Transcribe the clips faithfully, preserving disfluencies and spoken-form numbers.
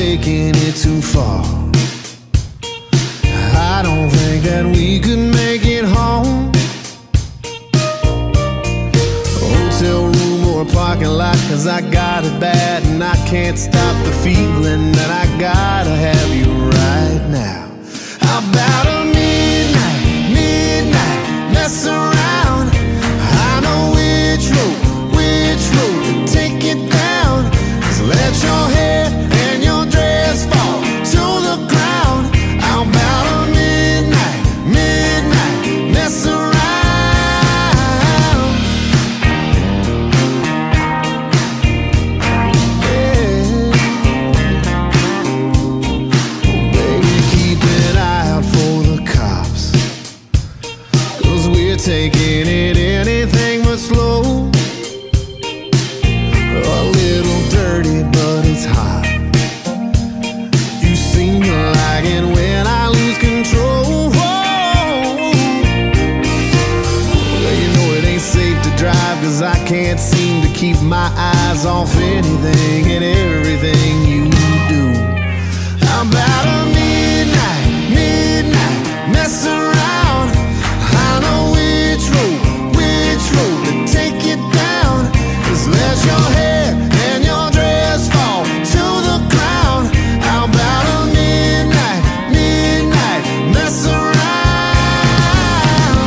taking it too far. I don't think that we could make it home. Hotel room or a parking lot, 'cause I got it bad and I can't stop the feeling that I gotta have you right now. How about a midnight, midnight mess around? I know which road, which road to take it down. Just let your hair and your dress fall to the ground. How about a midnight, midnight mess around? Yeah. Baby, keep an eye out for the cops, 'cause we're taking it anything but slow. A little dirty, but it's hot. You seem to like it when I lose control. Well, you know it ain't safe to drive, 'cause I can't seem to keep my eyes off anything and everything you do. How about a midnight, midnight mess around? I know which road, which road to take it down. Just let your hair and your dress fall to the ground. How about a midnight, midnight mess around?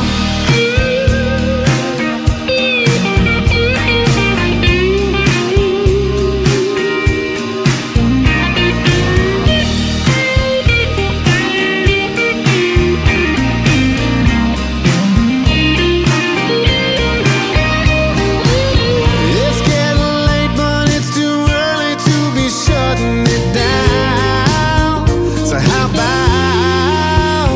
It's getting late, but it's too early to be shutting it down. So how about,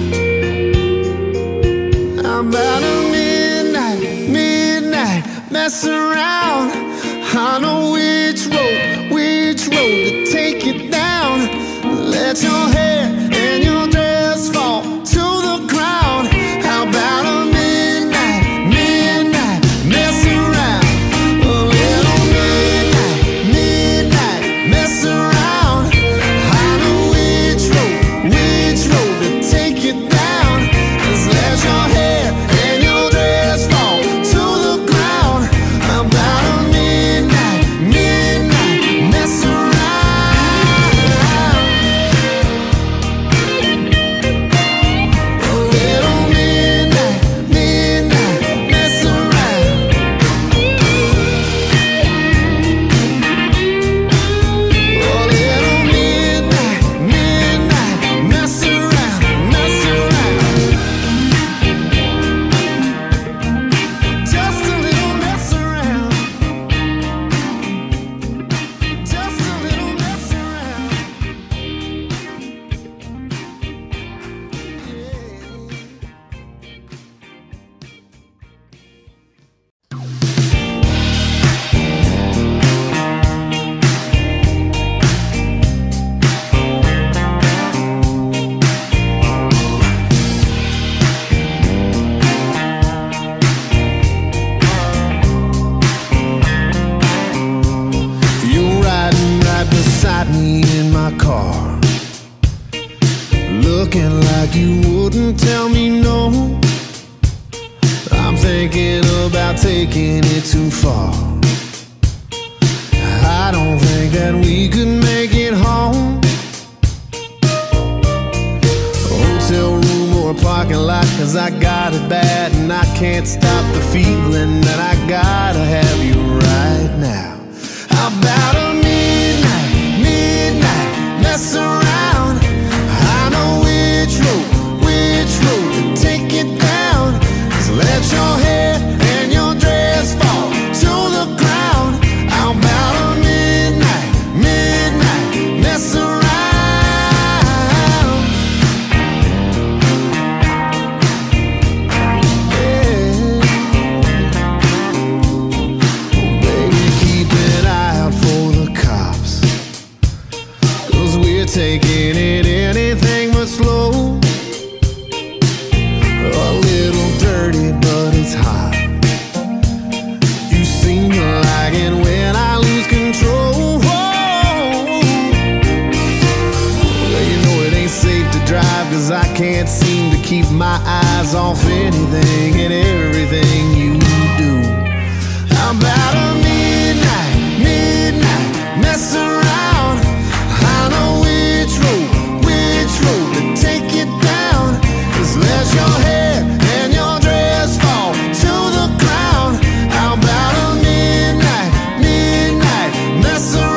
how about a midnight, midnight mess around? I know which road, which road to take it down. Let your hair and your dress fall to the ground. How about a midnight, midnight mess around? A little midnight, midnight mess around. I know which road, which road to take it down. Just let your hair and your dress fall to the ground. How about a midnight, midnight mess around? A little midnight, midnight mess around. A little midnight, midnight mess around, mess around. Just a little mess around. Just a little mess around. You're riding right beside me in my car, looking like you wouldn't tell me no. I'm thinking about taking it too far. I don't think that we could make it home. Hotel room or a parking lot, 'cause I got it bad and I can't stop the feeling that I gotta have you right now. How about a midnight, midnight mess around? I know which road, which road to take it down. Just let your hair and your dress fall to the ground. How about a midnight, midnight mess around? Yeah. Baby, keep an eye out for the cops, 'cause we're taking it anything but slow. A little dirty, but it's hot. You seem to like it when I lose control. 'cause I can't seem to keep my eyes off anything and everything you do. How about a midnight, midnight mess around? I know which road, which road to take it down. Just let your hair and your dress fall to the ground. How about a midnight, midnight mess around?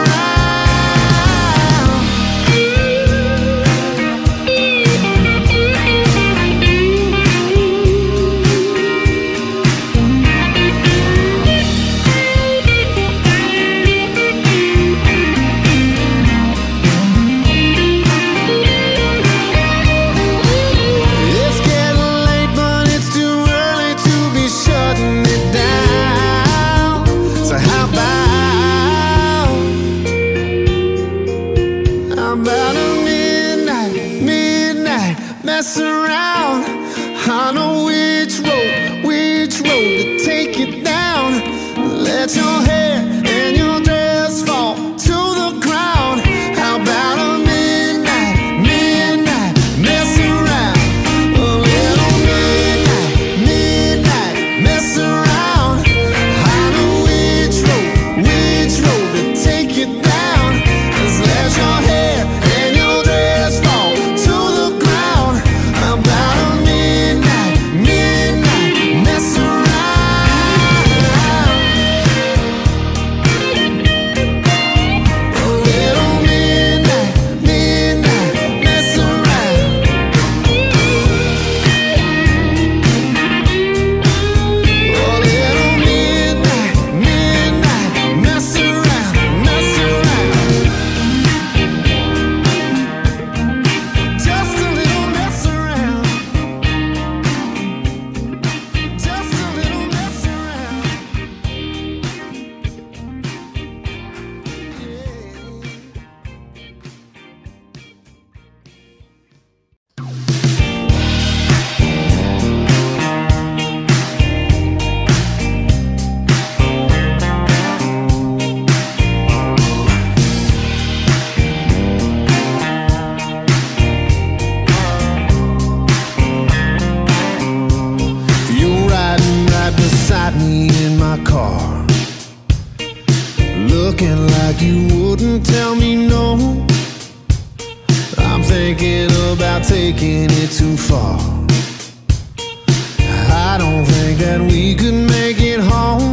Mess around. I know which road, which road to take it down. Let your hair and your dress fall to the ground. How about a midnight, midnight mess around? A little midnight, midnight mess around. I know which road, which road to take it down. Just let your hair and your dress fall to the ground. About a midnight, midnight mess around. A little midnight, midnight mess around. A little midnight, midnight mess around, mess around. Just a little mess around. Just a little mess around. You're riding right beside me in my car, looking like you wouldn't tell me no. I'm thinking about taking it too far. I don't think that we could make it home.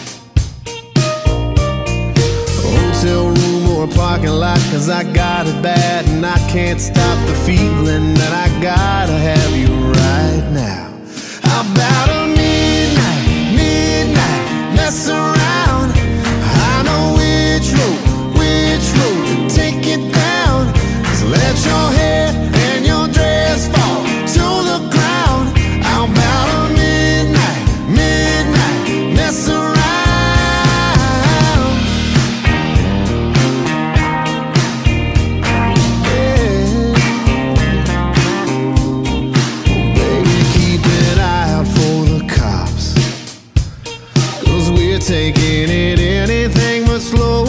Hotel room or a parking lot, 'cause I got it bad and I can't stop the feeling that I gotta have you right now. How about a midnight, midnight mess around? I know which road, which road to take it down. Just let your hair and your dress fall to the ground. How about a midnight, midnight mess around? Yeah. Baby, keep an eye out for the cops, 'cause we're taking it anything but slow.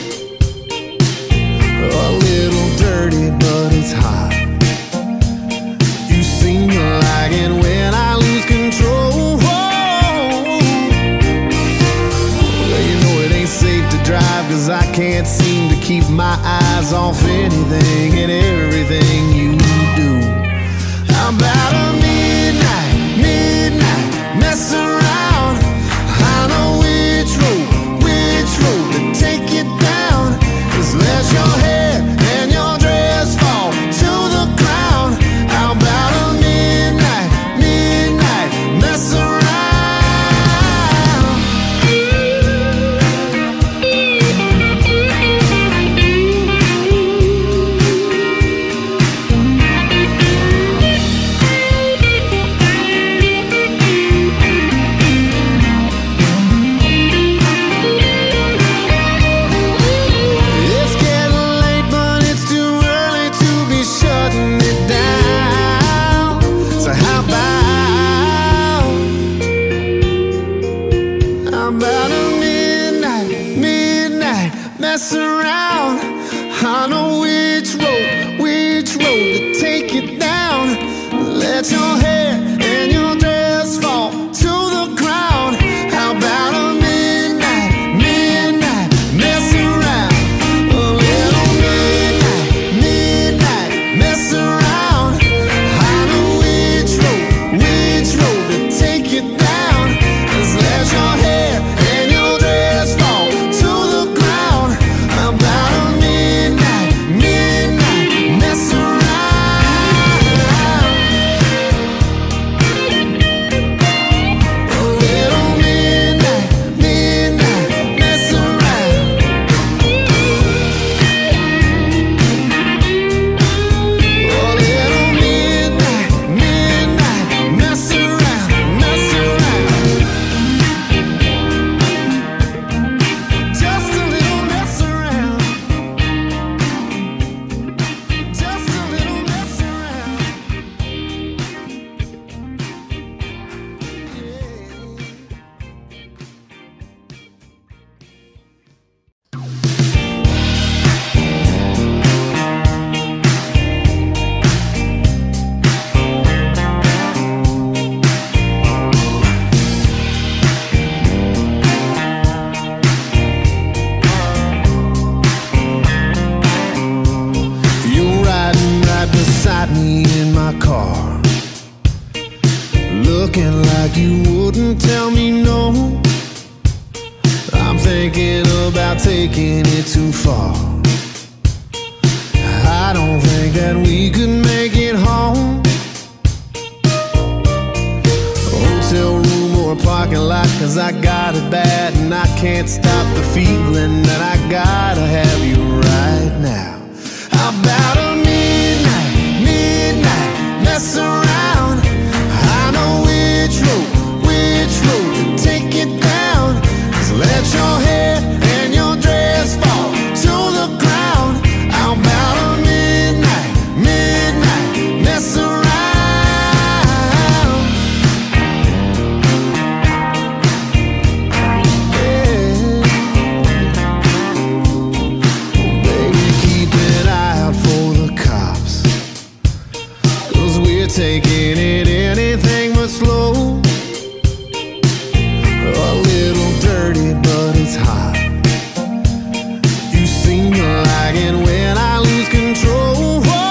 A little dirty, but it's hot. You seem to like it when I lose control. Well, you know it ain't safe to drive, 'cause I can't seem to keep my eyes off anything and everything you do. How about a midnight, midnight mess around? I know which road, which road to take it down. Just let your hair and your dress fall to the ground. How about a midnight, midnight mess around? mess around. I know which road, which road to take it down. let your hair and your dress fall to the ground. How about a midnight, midnight mess around? A little midnight, midnight mess around. I know which road, which road to take you down. Just let your hair and your dress fall to the ground. How about a midnight, midnight mess around? A little midnight, midnight mess around. A little midnight, midnight mess around, mess around. Just a little mess around. Just a little mess around. You're riding right beside me in my car, looking like you wouldn't tell me no. I'm thinking about taking it too far. I don't think that we could make it home. Hotel room or a parking lot, 'cause I got it bad and I can't stop the feeling that I gotta have you right now. How about a midnight, midnight mess around? I know which road, which road to take it down. Just let your hair and your dress fall to the ground. How about a midnight, midnight mess around? Yeah. Baby, keep an eye out for the cops, 'cause we're taking it anything but slow. A little dirty, but it's hot. You seem to like it when I lose control.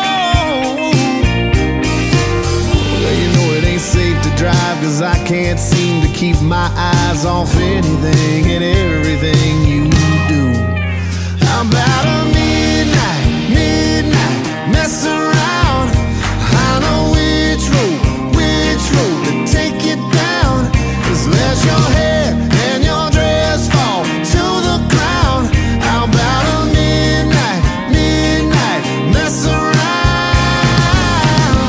Well, you know it ain't safe to drive, 'cause I can't seem to keep my eyes off anything and everything you do. How about a midnight, midnight mess around? I know which road, which road to take it down. Just let your hair and your dress fall to the ground. How about a midnight, midnight mess around?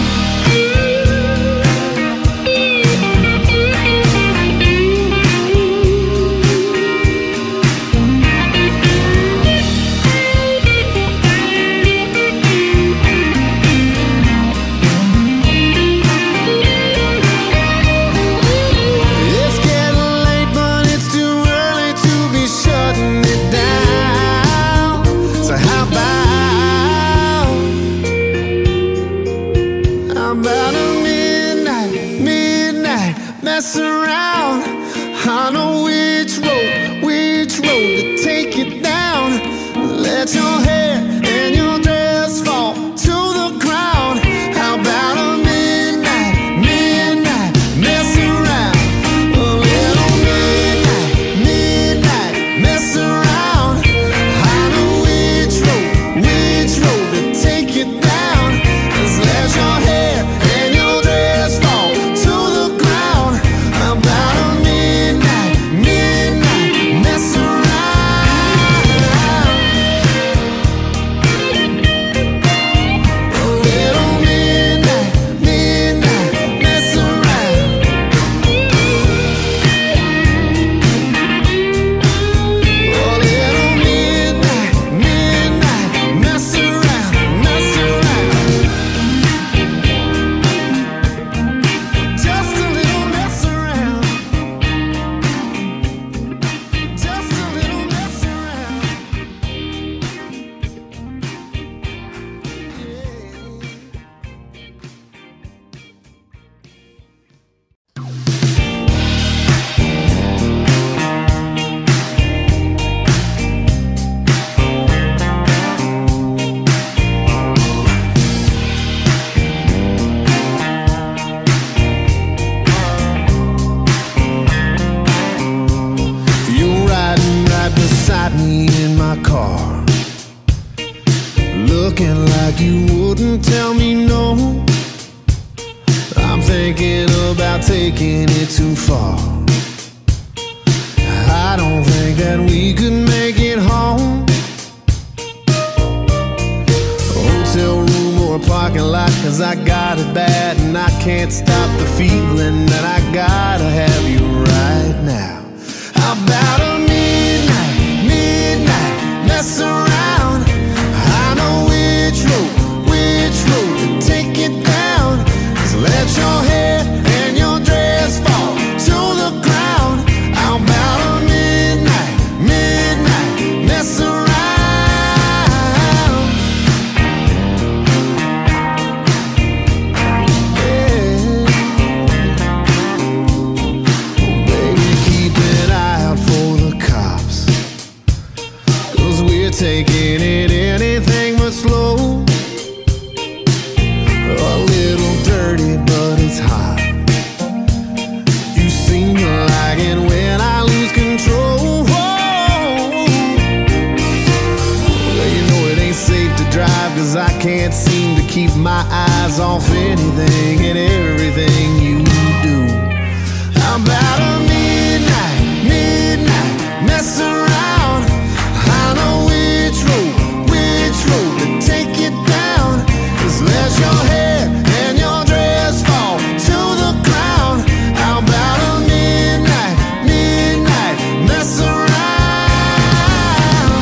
like you wouldn't tell me no. I'm thinking about taking it too far. I don't think that we could make it home. Hotel room or a parking lot, 'cause I got it bad and I can't stop the feeling that I gotta have you right now. How about a midnight, midnight mess around? I know which road, which road to take it down. Just let your hair and your dress fall to the ground. How about a midnight, midnight mess around? Yeah. Baby, keep an eye out for the cops, 'cause we're taking it anything but slow. A little dirty, but it's hot. You seem to like it when I lose control. Well, you know it ain't safe to drive, 'cause I can't seem to keep my eyes off anything and everything you do. How about a midnight, midnight mess around? I know which road, which road to take it down. Just let your hair and your dress fall to the ground. How about a midnight, midnight mess around?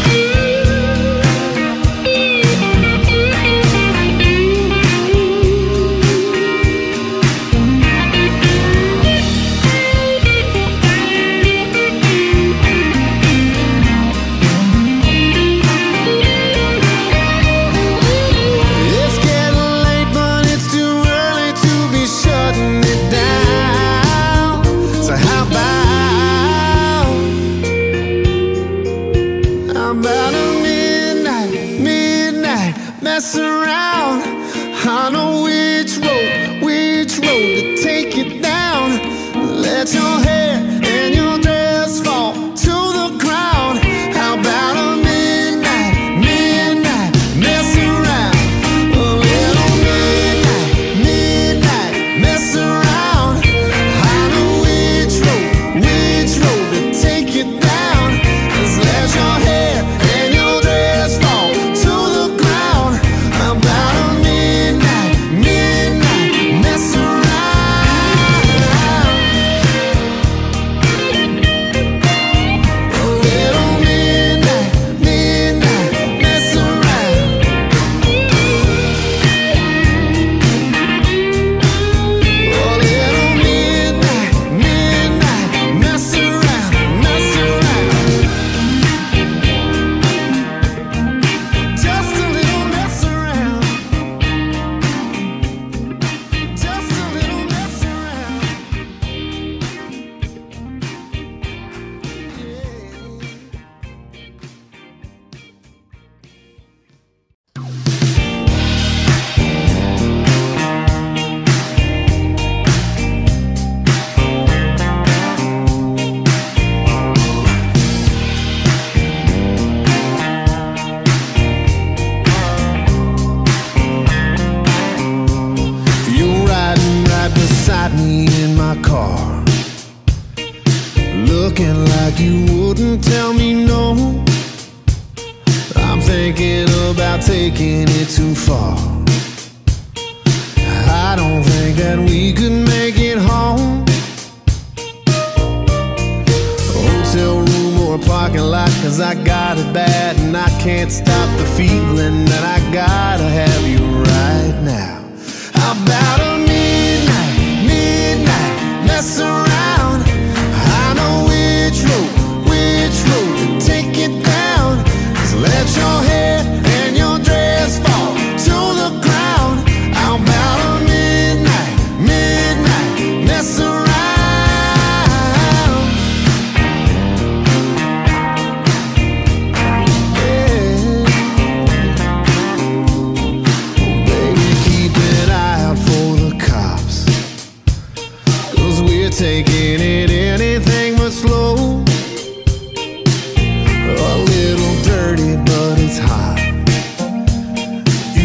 It's getting late, but it's too early to be shutting it down. So how about, how about a midnight, midnight mess around? I know which road, which road to take it down. Let your hair and your dress fall to the ground. How about a midnight, midnight mess around? A little midnight, midnight mess around. I know which road, which road to take it down. Just let your hair and your dress fall to the ground. How about a midnight, midnight mess around? A little midnight, midnight mess around. A little midnight, midnight mess around, mess around. Just a little mess around. Just a little mess around. You're riding right beside me in my car, looking like you wouldn't tell me no. I'm thinking about taking it too far. I don't think that we could make it home. Hotel room or a parking lot, 'cause I got it bad and I can't stop the feeling that I gotta have you right now. How about a midnight, midnight mess around? I know which road, which road to take it down. Just let your hair and your dress fall to the ground. How about a midnight, midnight mess around? Yeah. Baby, keep an eye out for the cops, 'cause we're taking it anything but slow. A little dirty, but it's hot. You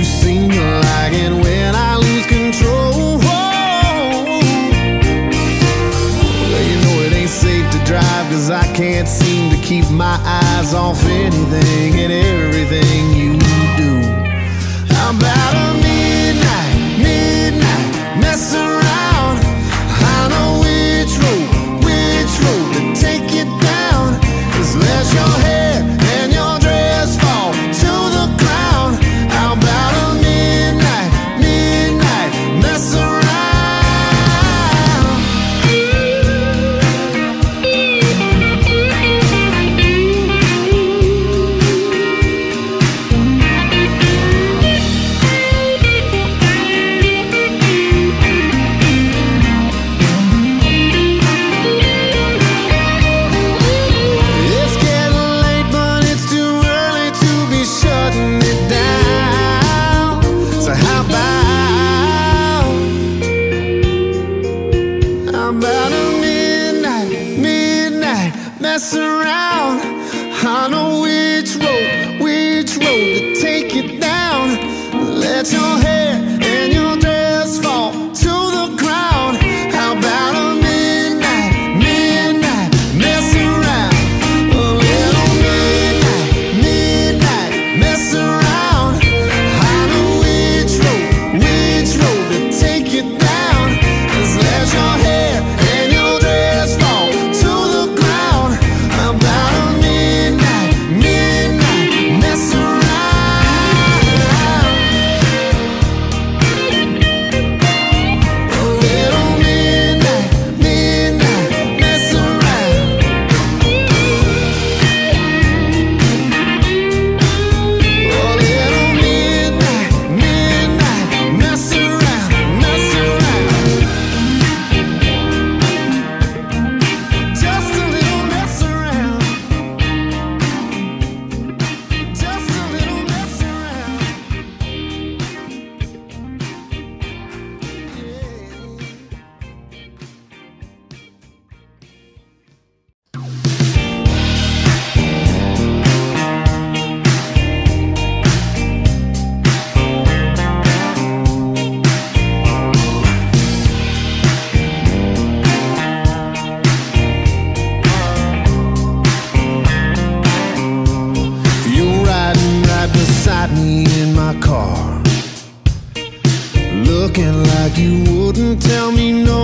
can't seem to keep my eyes off anything and everything you do. How about a midnight, midnight mess around? I know which road, which road to take you down. Just let your hair and your dress fall to the ground. How about a midnight, midnight mess around? Mess around. I know which road, which road to take you down. Let your hair and your dress fall to the ground. How about a midnight, midnight mess around? A little midnight, midnight mess around. I know which road, which road to take you down. Just let your hair and your dress fall to the ground. About a midnight, midnight mess around. A little midnight, midnight mess around. A little midnight, midnight mess around, mess around. Just a little mess around. Just a little mess around. You're riding right beside me in my car, looking like you wouldn't tell me no.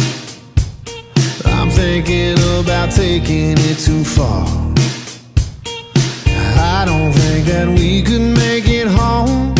I'm thinking about taking it too far. I don't think that we could make it home.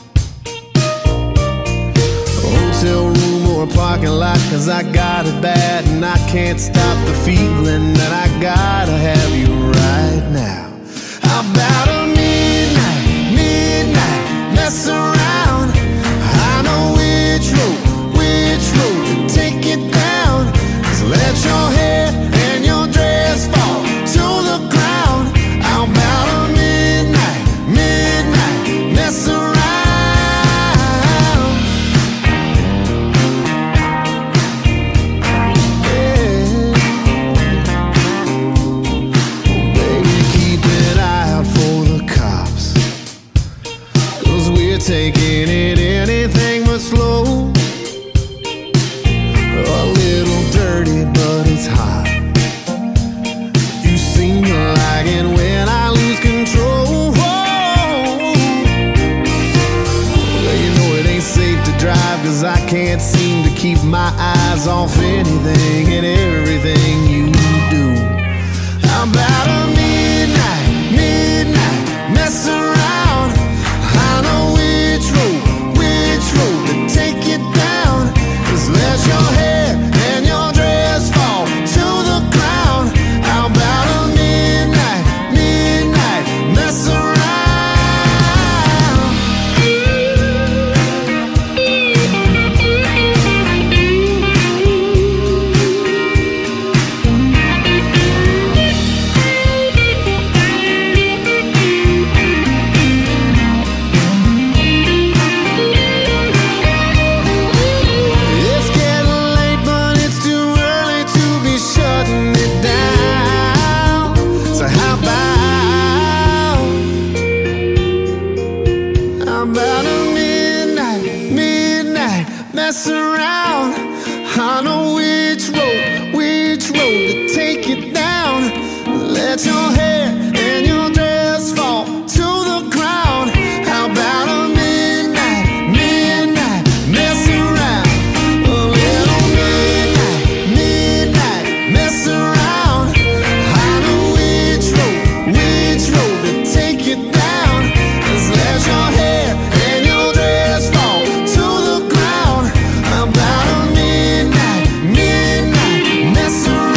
A hotel room or a parking lot, 'cause I got it bad and I can't stop the feeling that I gotta have you right now. How about a midnight, midnight mess around? I know which road, which road to take it down. Just let your hair and your dress fall to the ground. How about a midnight, midnight mess around? Yeah. Baby, keep an eye out for the cops, 'cause we're taking it anything but slow. A little dirty, but it's hot. You seem to like it when I lose control. Well, you know it ain't safe to drive, 'cause I can't seem to keep my eyes off anything and everything you do. How about a midnight, midnight mess around? I know which road, which road to take you down. Just let your hair and your dress fall to the ground. How about a midnight, midnight mess around? It's getting late, but it's too early to be shutting it down. So how about, how about a midnight, midnight mess around? I know which road, which road to take you down. let your hair and your dress fall to the ground. How about a midnight, midnight mess around? A little midnight, midnight mess around. I know which road, which road to take you down. Just let your hair and your dress fall to the ground. How about a midnight, midnight mess around?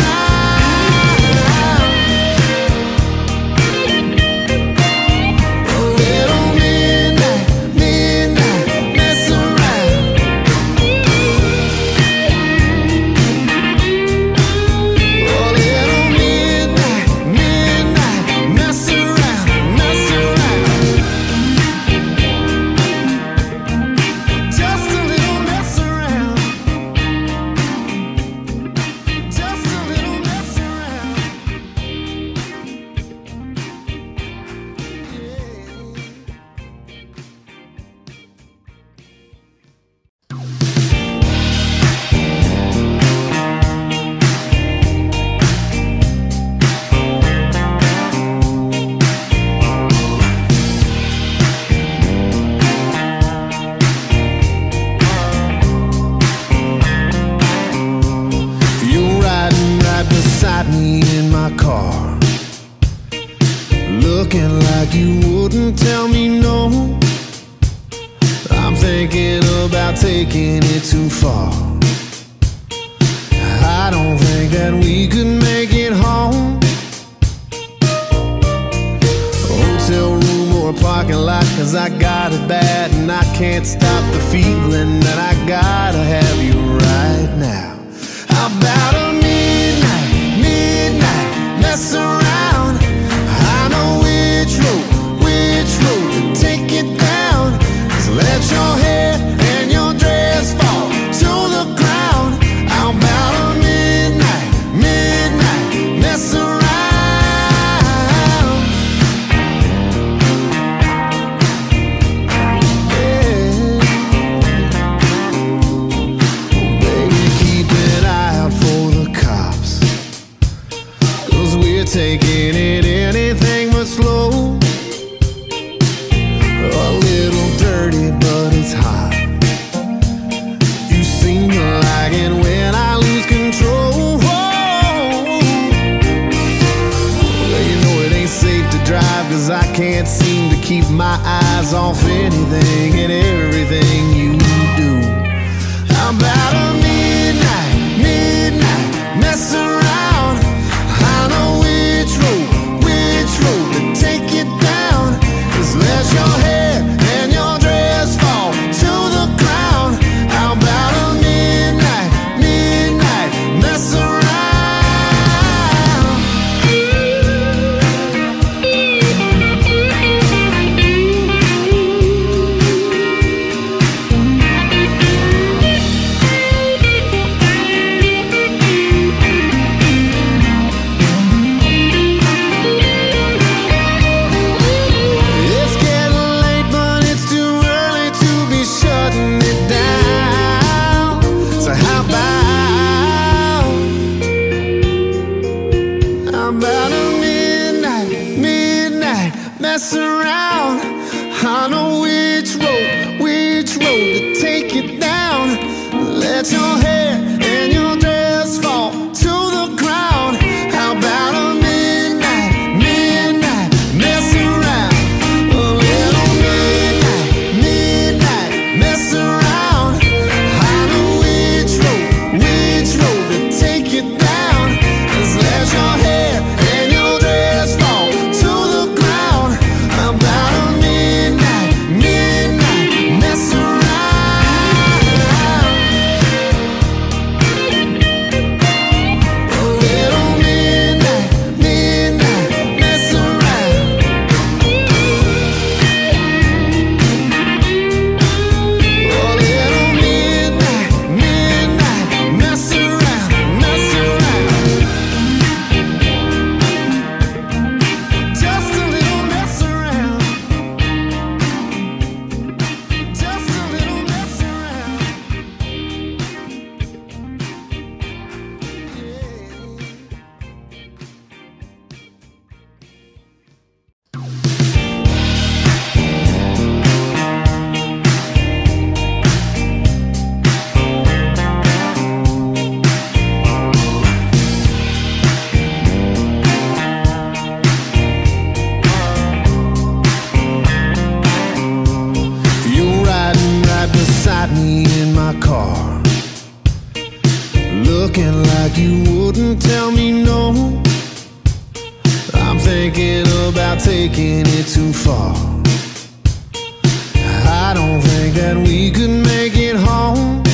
Me in my car, looking like you wouldn't tell me no. I'm thinking about taking it too far. I don't think that we could make it home. A hotel room or a parking lot, 'cause I got it bad and I can't stop the feeling that I gotta have you right now. How about a midnight, midnight mess around? I know which road, which road to take it down. Just let your hair and your dress fall to the ground. How about a midnight, midnight mess around? Yeah. Baby, keep an eye out for the cops, 'cause we're taking it anything but slow. A little dirty, but it's hot. You seem to like it when I lose control. Well, you know it ain't safe to drive, 'cause I can't seem to keep my eyes off anything and everything you do. How about a midnight, midnight mess around? I know which road, which road to take it down. Just let your hair and your dress fall to the ground. How about a midnight, midnight mess around? It's getting late, but it's too early to be shutting it down. So how about, how about a midnight, midnight mess around? I know which road, which road to take it down. Let your hair and your dress fall to the ground. How about a midnight, midnight mess around? A little midnight, midnight mess around. I know which road, which road to take it down. Just let your hair and your dress fall to the ground. How about a midnight, midnight mess around? my car, looking like you wouldn't tell me no. I'm thinking about taking it too far. I don't think that we could make it home.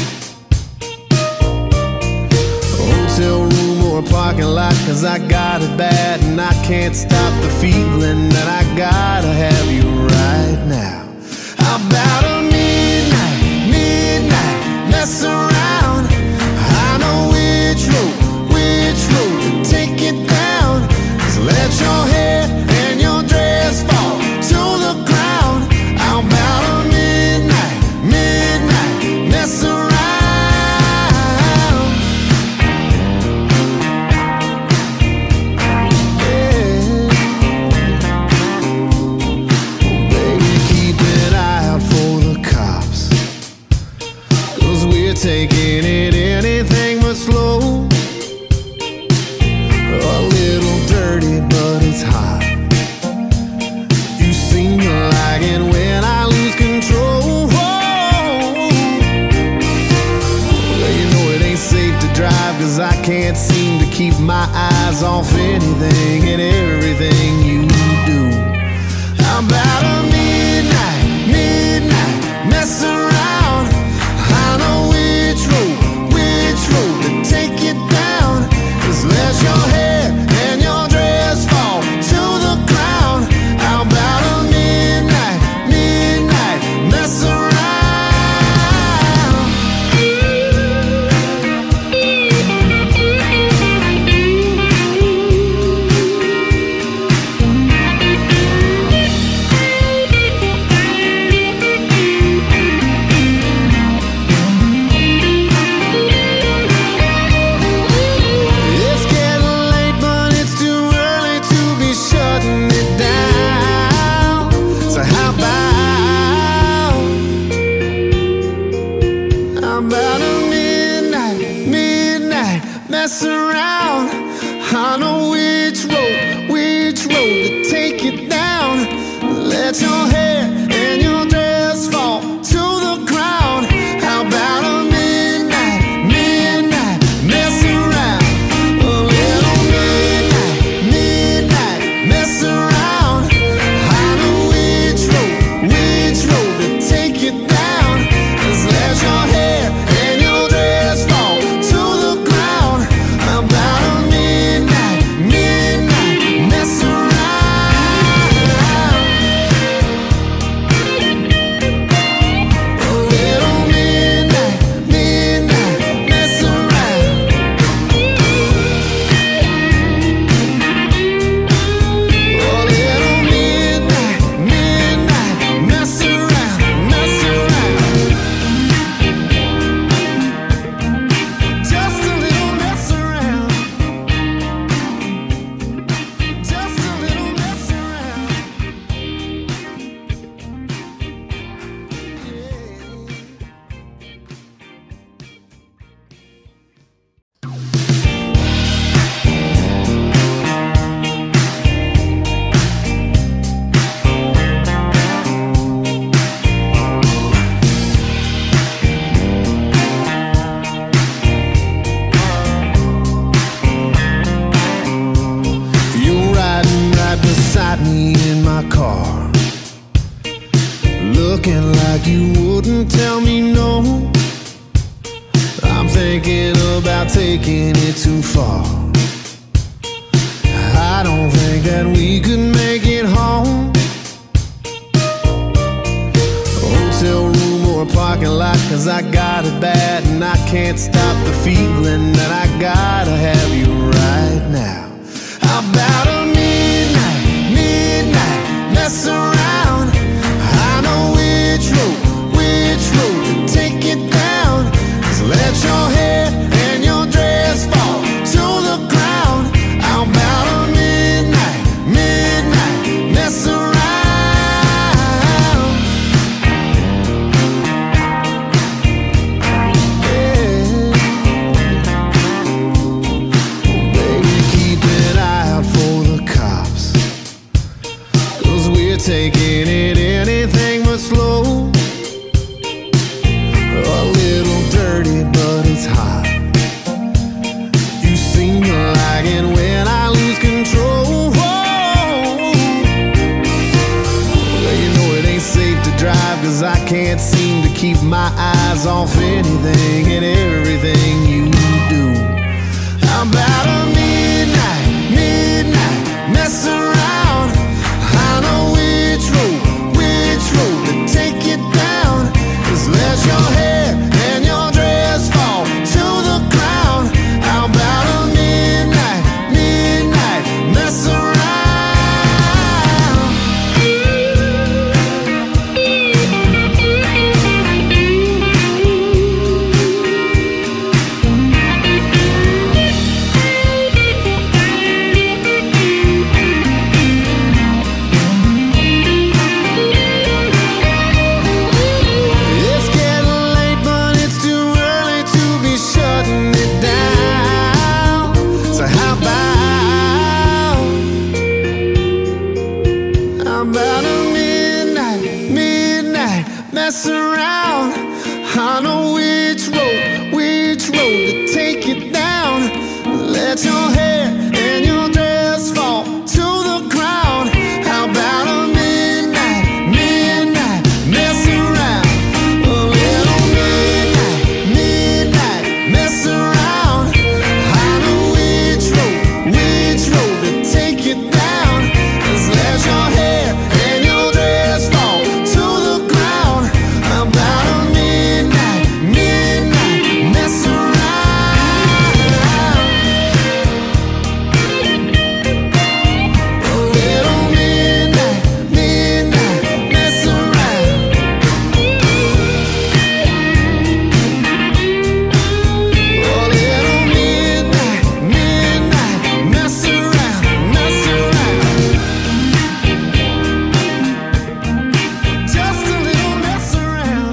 Hotel room or a parking lot, 'cause I got it bad and I can't stop the feeling that I gotta have you right now. How about a midnight, midnight mess around? I know which road, which road to take it down. Just let your hair and your dress fall to the ground. How about a midnight, midnight mess around? Yeah. Oh, baby, keep an eye out for the cops, 'cause we're taking it anything but slow. A little dirty, but it's hot. You seem to like it when I lose control. Well, you know it ain't safe to drive, 'cause I can't seem to keep my eyes off anything and everything you do. How about a midnight, midnight mess around? I know which road, which road to take it down. Just let your hair and your dress fall to the ground. How about a midnight, midnight mess around? It's getting late, but it's too early to be shutting it down. So how about, how about a midnight, midnight mess around? I know which road, which road to take it down. Let your hair and your dress fall to the ground. How about a midnight, midnight mess around? A little midnight, midnight mess around. I know which road, which road to take it down. Just let your hair and your dress fall to the ground. How about a midnight, midnight mess around? A little midnight, midnight mess around. A little midnight, midnight mess around, mess around. Just a little mess around. Just a little mess around. You're riding right beside me in my car, looking like you wouldn't tell me no. I'm thinking about taking it too far. I don't think that we could make it home. Hotel room or a parking lot, 'cause I got it bad and I can't stop the feeling that I gotta have you right now. How about a midnight, midnight mess around? I know which road, which road to take it down. Just let your hair and your dress fall to the ground. How about a midnight, midnight mess around? Yeah. Oh, baby, keep an eye out for the cops, 'cause we're taking seem to keep my eyes off anything and everything you do. How about a midnight, midnight mess around? I know which road, which road to take it down. Just let your hair and your dress fall to the ground. How about a midnight, midnight mess around? Mess around. I know which road, which road to take it down. Let your hair and your dress fall to the ground. How about a midnight, midnight mess around? A little midnight, midnight mess around. I know which road, which road to take it down. Just let your hair and your dress fall to the ground. About a midnight, midnight mess around. A little midnight, midnight mess around. A little midnight, midnight mess around, mess around. Just a little mess around.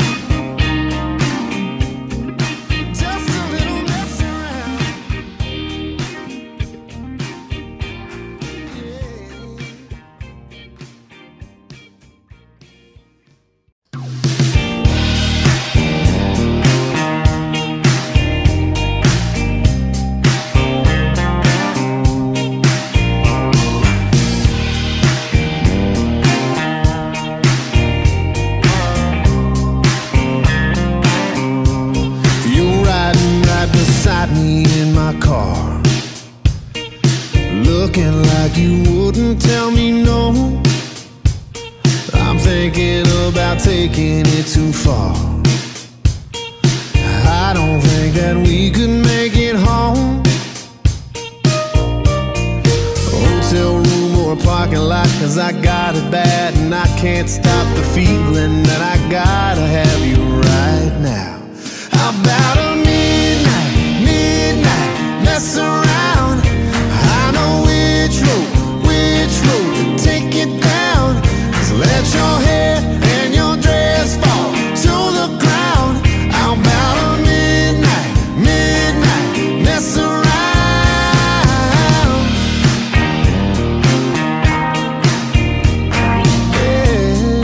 Just a little mess around. You're riding right beside me in my car, looking like you wouldn't tell me no. I'm thinking about taking it too far. I don't think that we could make it home. Hotel room or a parking lot, 'cause I got it bad and I can't stop the feeling that I gotta have you right now. How about a midnight, midnight mess around? I know which road, which road to take it down. Just let your hair and your dress fall to the ground. How about a midnight, midnight mess around? Yeah.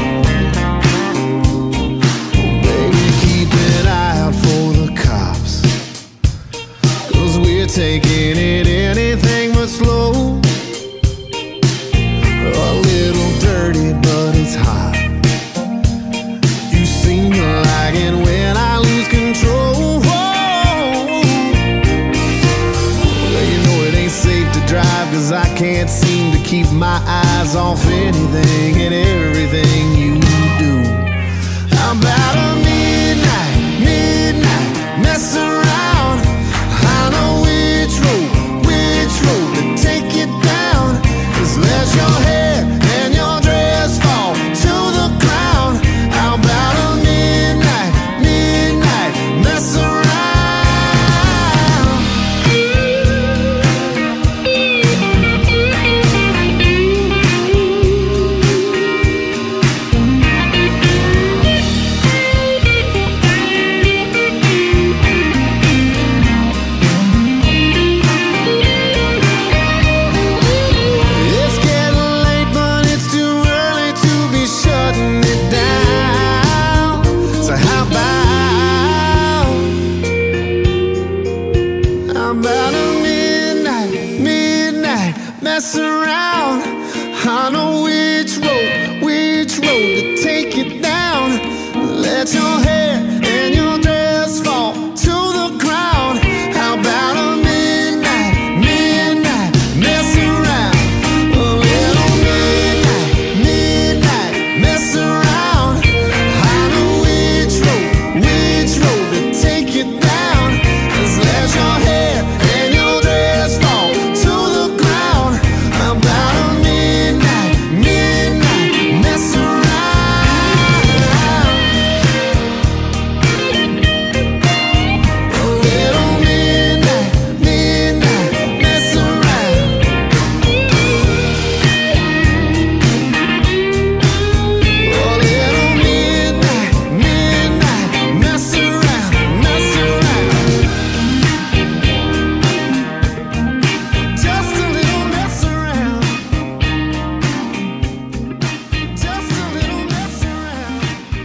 Baby, keep an eye out for the cops, 'cause we're taking it anything but slow. A little dirty, but it's hot. You seem to like it when I lose control. Well, you know it ain't safe to drive, 'cause I can't seem to keep my eyes off anything and everything you do. How about a midnight, midnight mess around? I know which road, which road to take it down. Just let your hair and your dress fall to the ground. How about a midnight, midnight mess around? let your hair and your dress fall to the ground. How about a midnight, midnight mess around? A little midnight, midnight mess around. I know which road, which road to take you down. Just let your hair and your dress fall to the ground. How about a midnight, midnight mess around? A little midnight, midnight mess around. A little midnight, midnight mess around, mess around. Just a little mess around. Just a little mess around.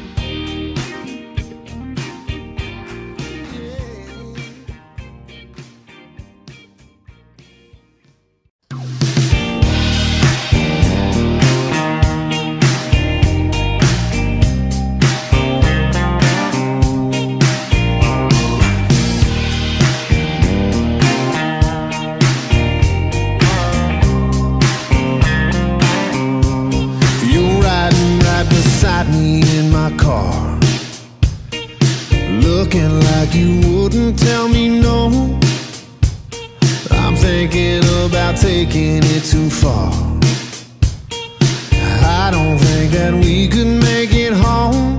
You're riding right beside me in my car, looking like you wouldn't tell me no. I'm thinking about taking it too far. I don't think that we could make it home.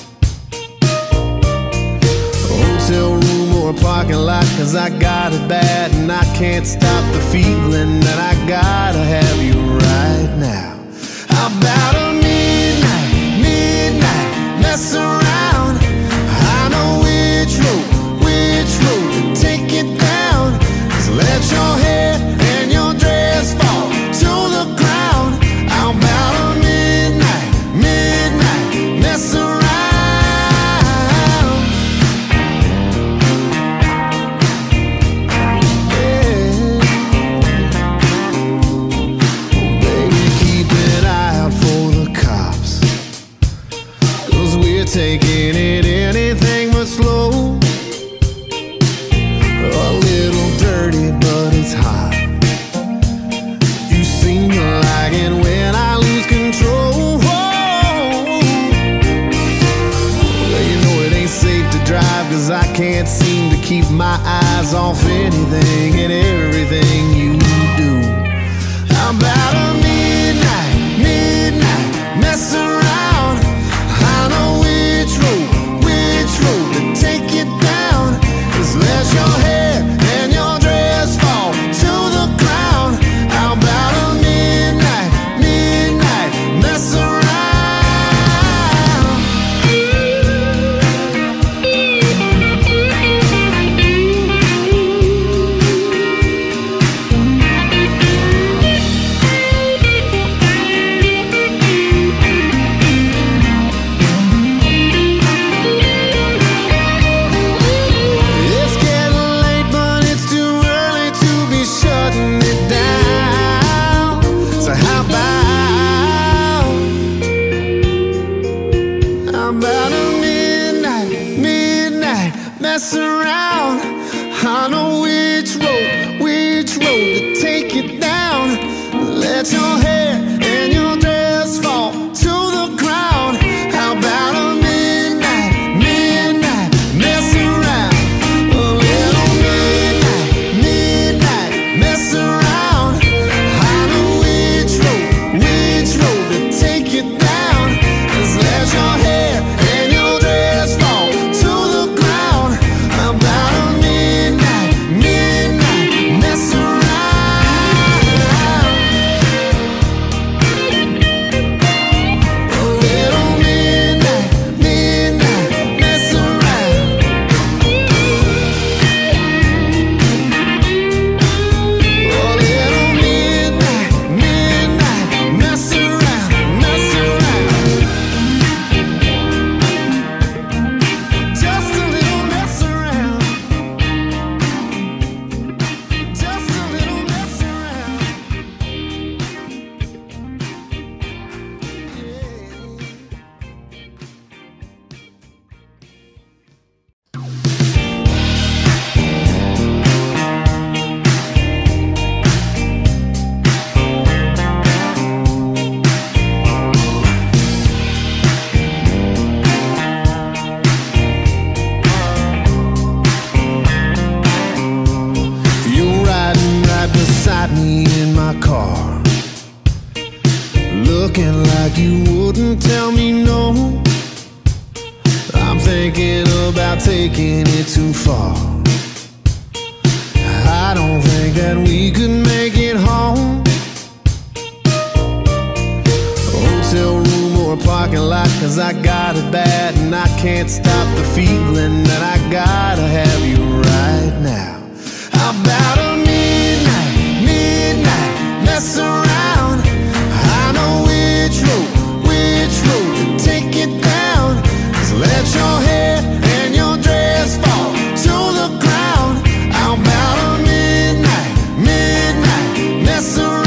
Hotel room or a parking lot, 'cause I got it bad and I can't stop the feeling that I gotta have you right now. How about a midnight, midnight mess around? I know which road, which road to take it down. Just let your hair and your dress fall to the ground. How about a midnight, midnight mess around? Yeah. Baby, keep an eye out for the cops, 'cause we're taking it anything but slow. A little dirty, but it's hot. You seem to like it when I lose control. Well, you know it ain't safe to drive, 'cause I can't seem to keep my eyes off anything and everything you do. How about a midnight, midnight mess around? I know which road, which road to take it down. Just let your hair and your dress fall to the ground. How about a midnight, midnight mess around? It's getting late, but it's too early to be shutting it down. So how about, how about a midnight, midnight mess around? I know which road, which road to take it down. Let your hair and your dress fall to the ground. How about a midnight, midnight mess around? A little midnight, midnight mess around. I know which road, which road to take you down. Just let your hair and your dress fall to the ground. How about a midnight, midnight mess around? thinking about taking it too far. I don't think that we could make it home. Hotel room or a parking lot, cause I got it bad and I can't stop the feeling that I gotta have you right now. How about a midnight, midnight mess around? I know which road, which road to take it down. Just let your hair and your dress fall to the ground. How about a midnight, midnight mess around?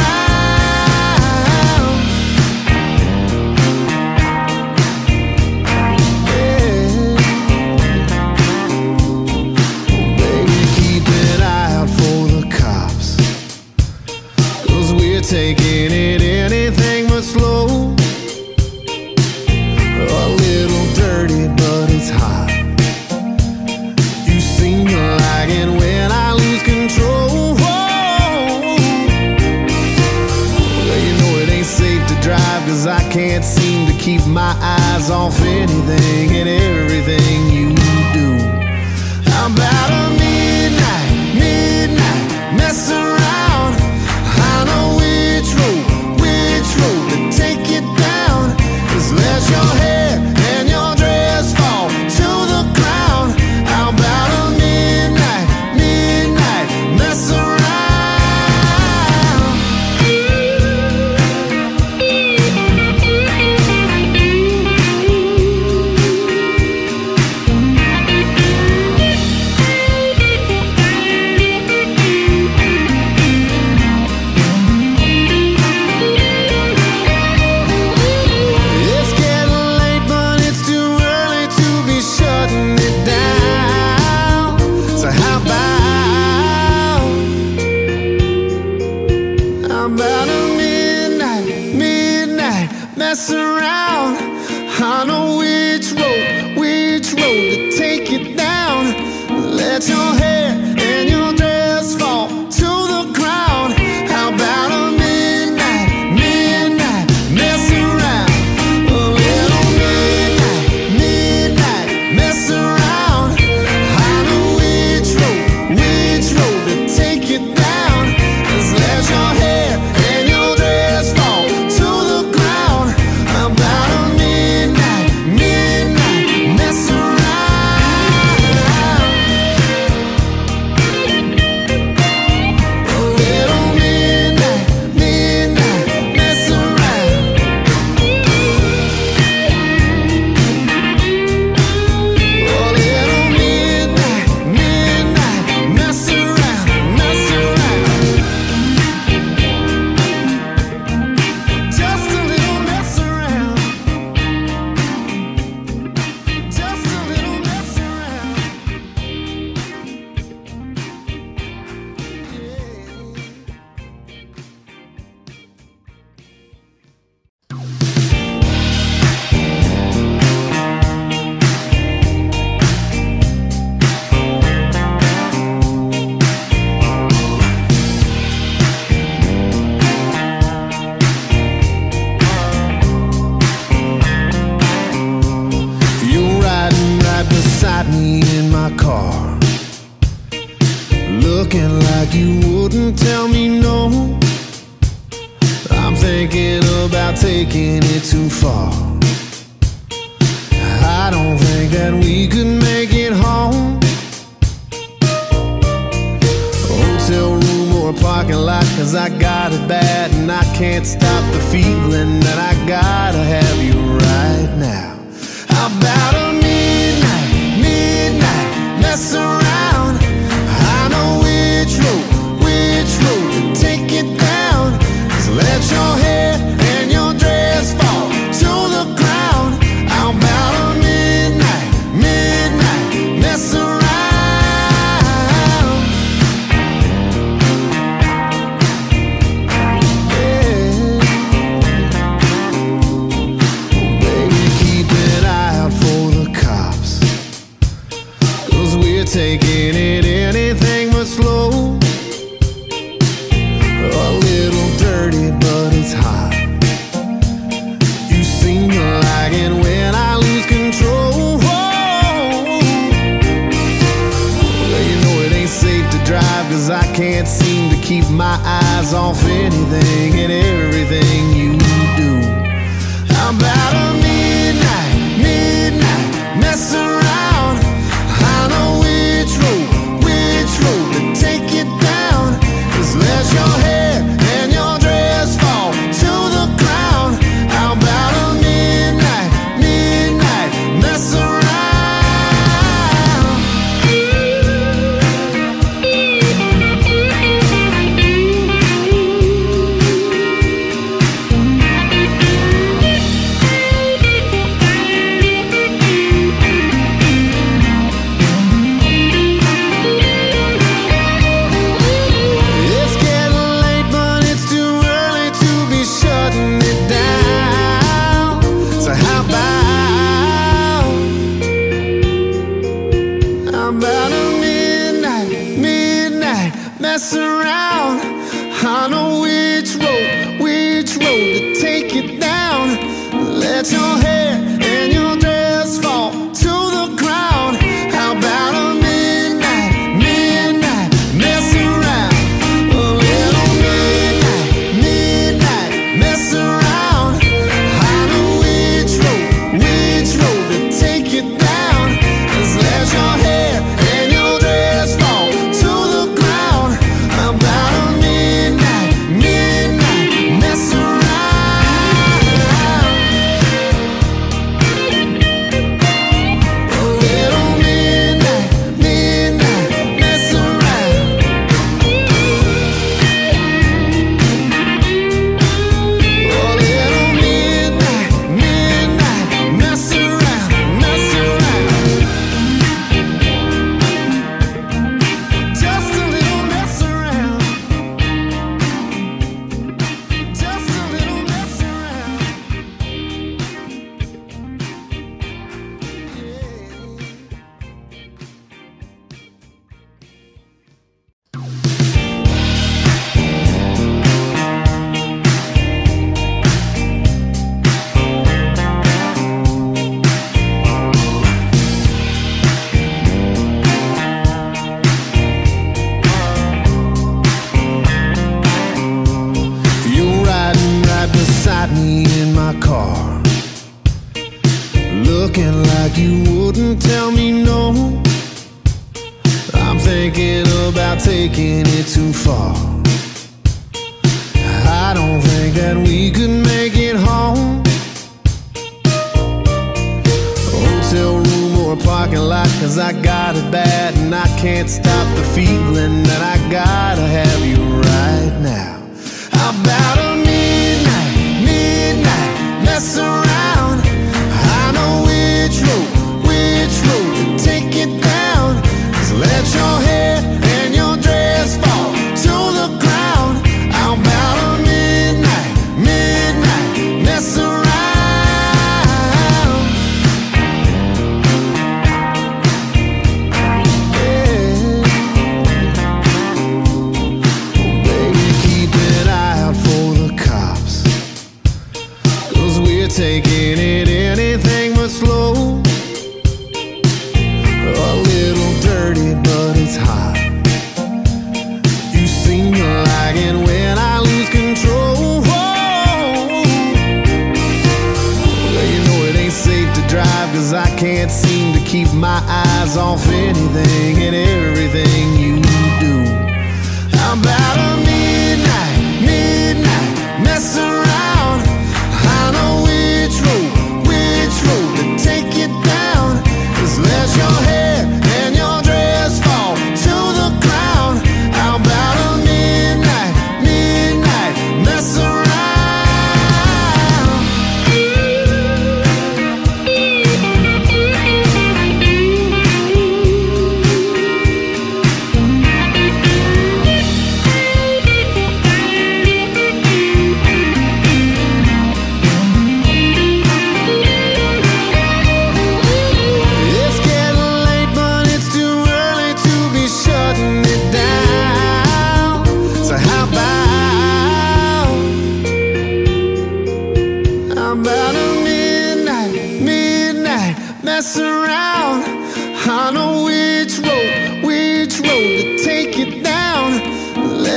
Taking it anything but slow. A little dirty, but it's hot. You seem to like it when I lose control. Well, you know it ain't safe to drive, cause I can't seem to keep my eyes off anything and everything you do. How about a midnight, midnight mess around? I know which road, which road to take it down. Just let your hair and your dress fall to the ground. How about a midnight, midnight mess around? Mess around. I know which road, which road to take it down. Let your hair and your dress fall to the ground. How about a midnight, midnight mess around? A little midnight, midnight mess around. I know which road, which road to take it down. Just let your hair and your dress fall to the ground. About a midnight, midnight mess around. A little midnight, midnight mess around. A little midnight, midnight mess around, mess around. Just a little mess around. Just a little mess around. You're riding right beside me in my car, looking like you wouldn't tell me no. I'm thinking about taking it too far. I don't think that we could make it home. Hotel room or a parking lot, cause I got it bad and I can't stop the feeling that I gotta have you right now. How about a midnight, midnight mess around? I know which road, which road to take it down. Just let your hair and your dress fall to the ground. How about a midnight, midnight mess around? Yeah. Baby, keep an eye out for the cops, cause we're taking it anything but slow. A little dirty, but it's hot. You seem to like it when I lose control. can't seem to keep my eyes off anything and everything you do. How about a midnight, midnight mess around? I know which road, which road to take it down. Just let your hair and your dress fall to the ground. How about a midnight, midnight mess around? Mess around. I know which road, which road to take it down. Let your hair and your dress fall to the ground. How about a midnight, midnight mess around? A little midnight, midnight mess around. I know which road, which road to take it down. Just let your hair and your dress fall to the ground. About a midnight, midnight mess around. A little midnight, midnight mess around. A little midnight, midnight mess around, mess around. Just a little mess around. Just a little mess around. You're riding right beside me in my car, looking like you wouldn't tell me no. I'm thinking about taking it too far. I don't think that we could make it home. Hotel room or a parking lot, 'cause I got it bad and I can't stop the feeling that I gotta have you right now. How about a midnight, midnight mess around? I know which road, which road to take it down. Just let your hair and your dress fall to the ground. How about a midnight, midnight mess around? Yeah. Baby, keep an eye out for the cops, 'cause we're taking it anything but slow. A little dirty, but it's hot. You seem to like it when I lose control. Well, you know it ain't safe to drive, 'cause I can't seem to keep my eyes off anything and everything you do. How about a midnight, midnight mess around? I know which road, which road to take it down. Just let your hair and your dress fall to the ground. How about a midnight, midnight mess around? It's getting late, but it's too early to be shutting it down. So how about, how about a midnight, midnight mess around? I know which road, which road to take it down.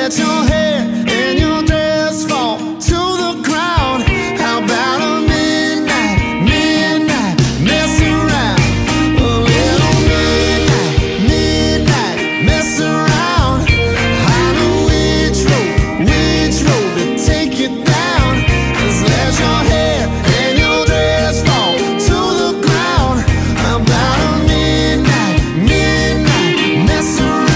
let your hair and your dress fall to the ground. How about a midnight, midnight mess around? A little midnight, midnight mess around. I know which road, which road to take you down. Just let your hair and your dress fall to the ground. How about a midnight, midnight mess around?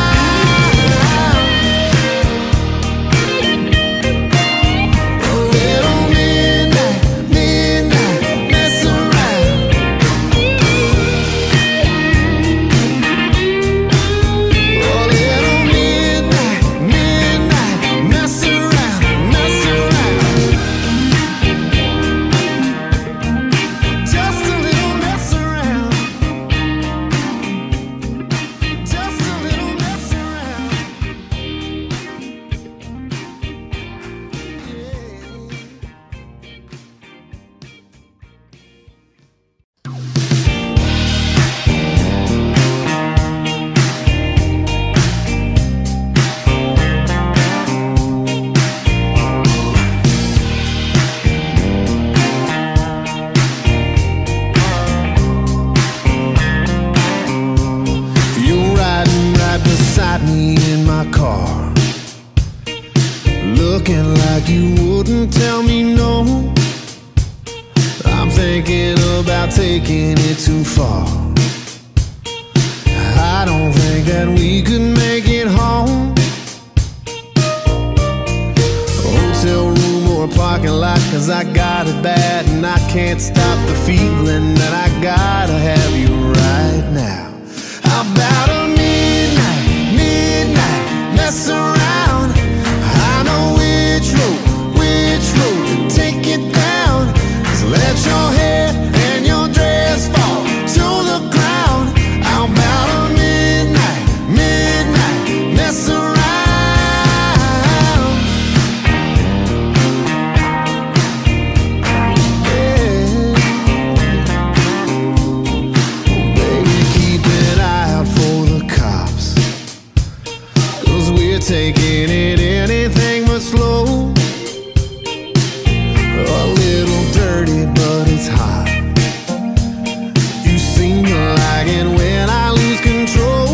A little midnight, midnight mess around. A little midnight, midnight mess around, mess around. Just a little mess around. Just a little mess around. You're riding right beside me in my car, looking like you wouldn't tell me no. I'm thinking about taking it too far. I don't think that we could make it home. Hotel room or a parking lot, 'cause I got it bad and I can't stop the feeling that I gotta have you right now. How about a midnight, midnight mess around? I know which road, which road to take it down. Just let your hair and your dress fall to the ground. How about a midnight, midnight mess around? Yeah. Baby, keep an eye out for the cops, 'cause we're taking it anything but slow. A little dirty, but it's hot. You seem to like it when I lose control.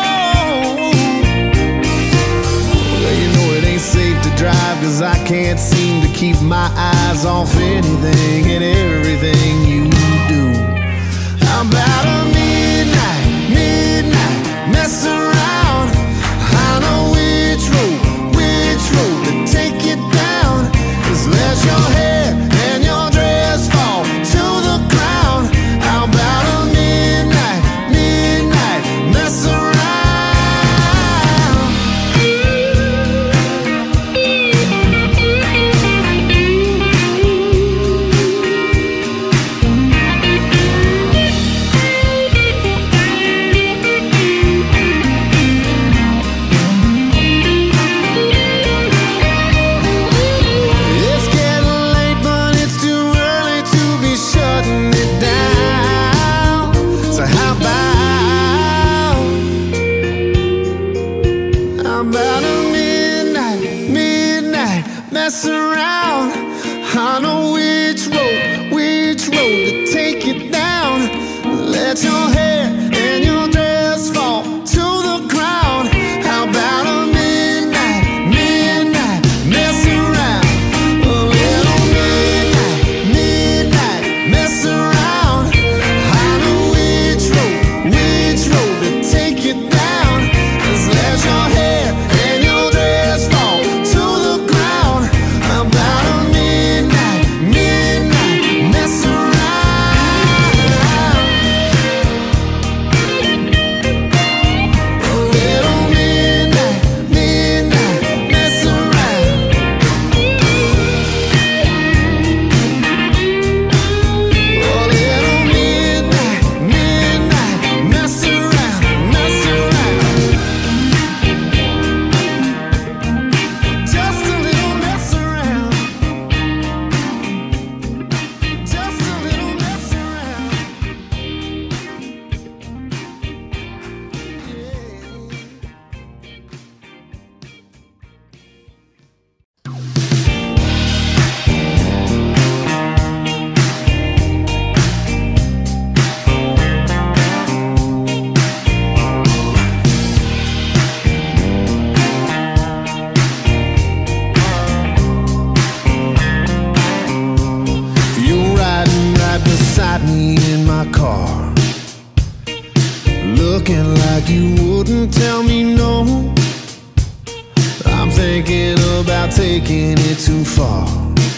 Well, you know it ain't safe to drive, 'cause I can't seem to keep my eyes off anything and everything you do. How about a midnight, midnight mess around? I know which road, which road to take it down. Just let your hair and your dress fall to the ground. How about a midnight, midnight mess around? Looking like you wouldn't tell me no. I'm thinking about taking it too far.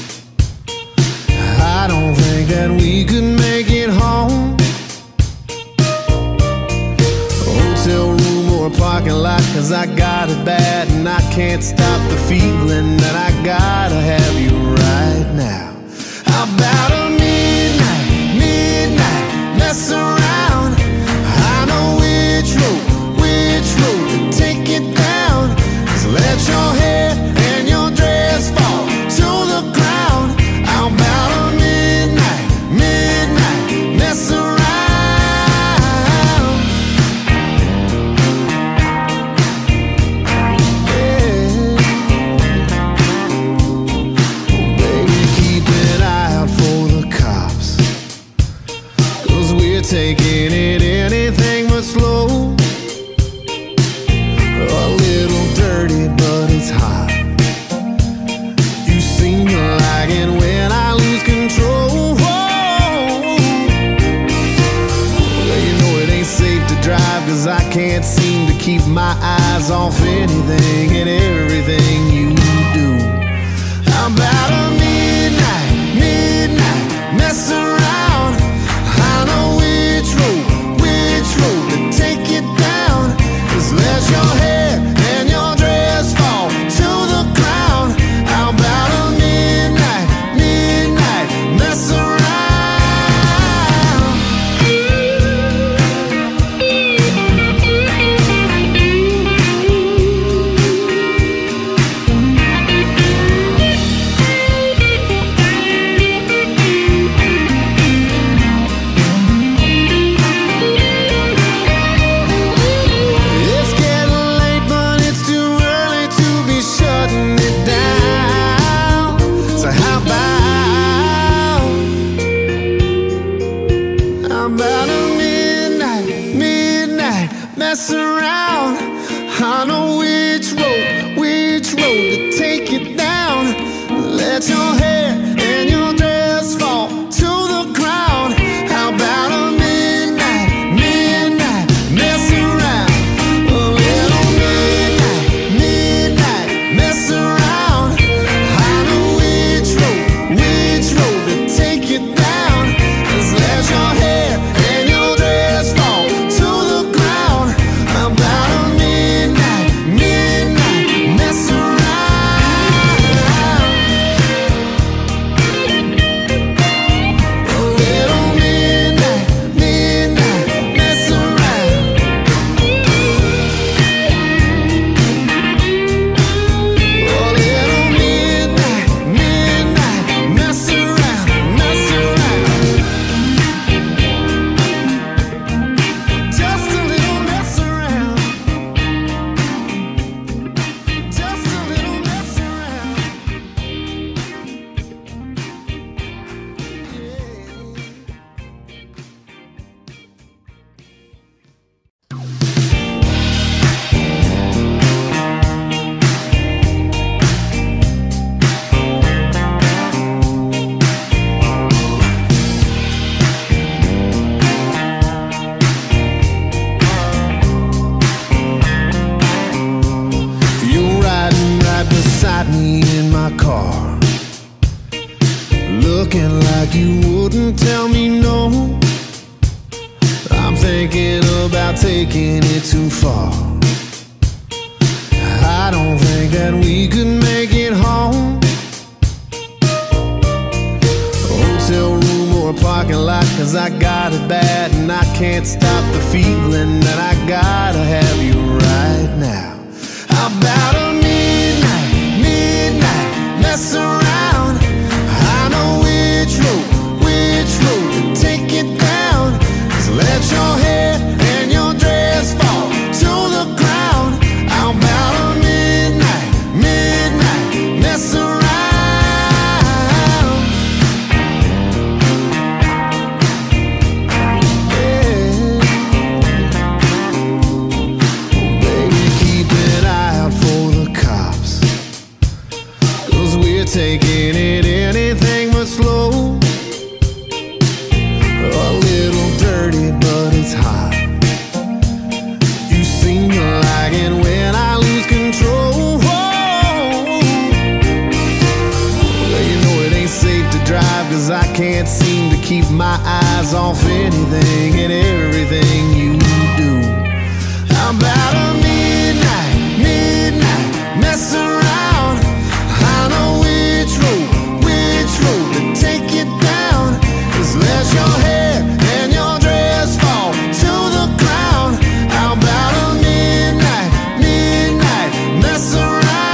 I don't think that we could make it home. Hotel room or a parking lot, 'cause I got it bad and I can't stop the feeling that I gotta have you right now. How about a midnight, midnight mess around? I know which road, which road to take it down. Just let your hair and your dress fall to the ground. How about a midnight, midnight mess around? Yeah. Baby, keep an eye out for the cops, 'cause we're taking it anything but slow. A little dirty, but it's hot. You seem to like it when I lose control. Well, you know it ain't safe to drive, 'cause I can't seem to keep my eyes off anything and everything you do. How about a midnight, midnight mess around? I know which road, which road to take it down. Just let your hair and your dress fall to the ground. How about a midnight, midnight mess around? It's getting late, but it's too early to be shutting it down. So how about, how about a midnight, midnight mess around? I know which road, which road to take it down. Let your hair and your dress fall to the ground. How about a midnight, midnight mess around? A little midnight, midnight mess around. I know which road, which road to take it down. Just let your hair and your dress fall to the ground. How about a midnight, midnight mess around? A little midnight, midnight mess around. A little midnight, midnight mess around, mess around. Just a little mess around. Just a little mess around. You're riding right beside me in my car, looking like you wouldn't tell me no. I'm thinking about taking it too far. I don't think that we could make it home. Hotel room or a parking lot, 'cause I got it bad and I can't stop the feeling that I gotta have you right now. How about a midnight, midnight mess around? I know which road, which road to take it down. Just let your hair and your dress fall to the ground. How about a midnight, midnight mess around? Yeah. eyes off anything and everything you do. How about a midnight, midnight mess around? I know which road, which road to take you down. Just let your hair and your dress fall to the ground. How about a midnight, midnight mess around?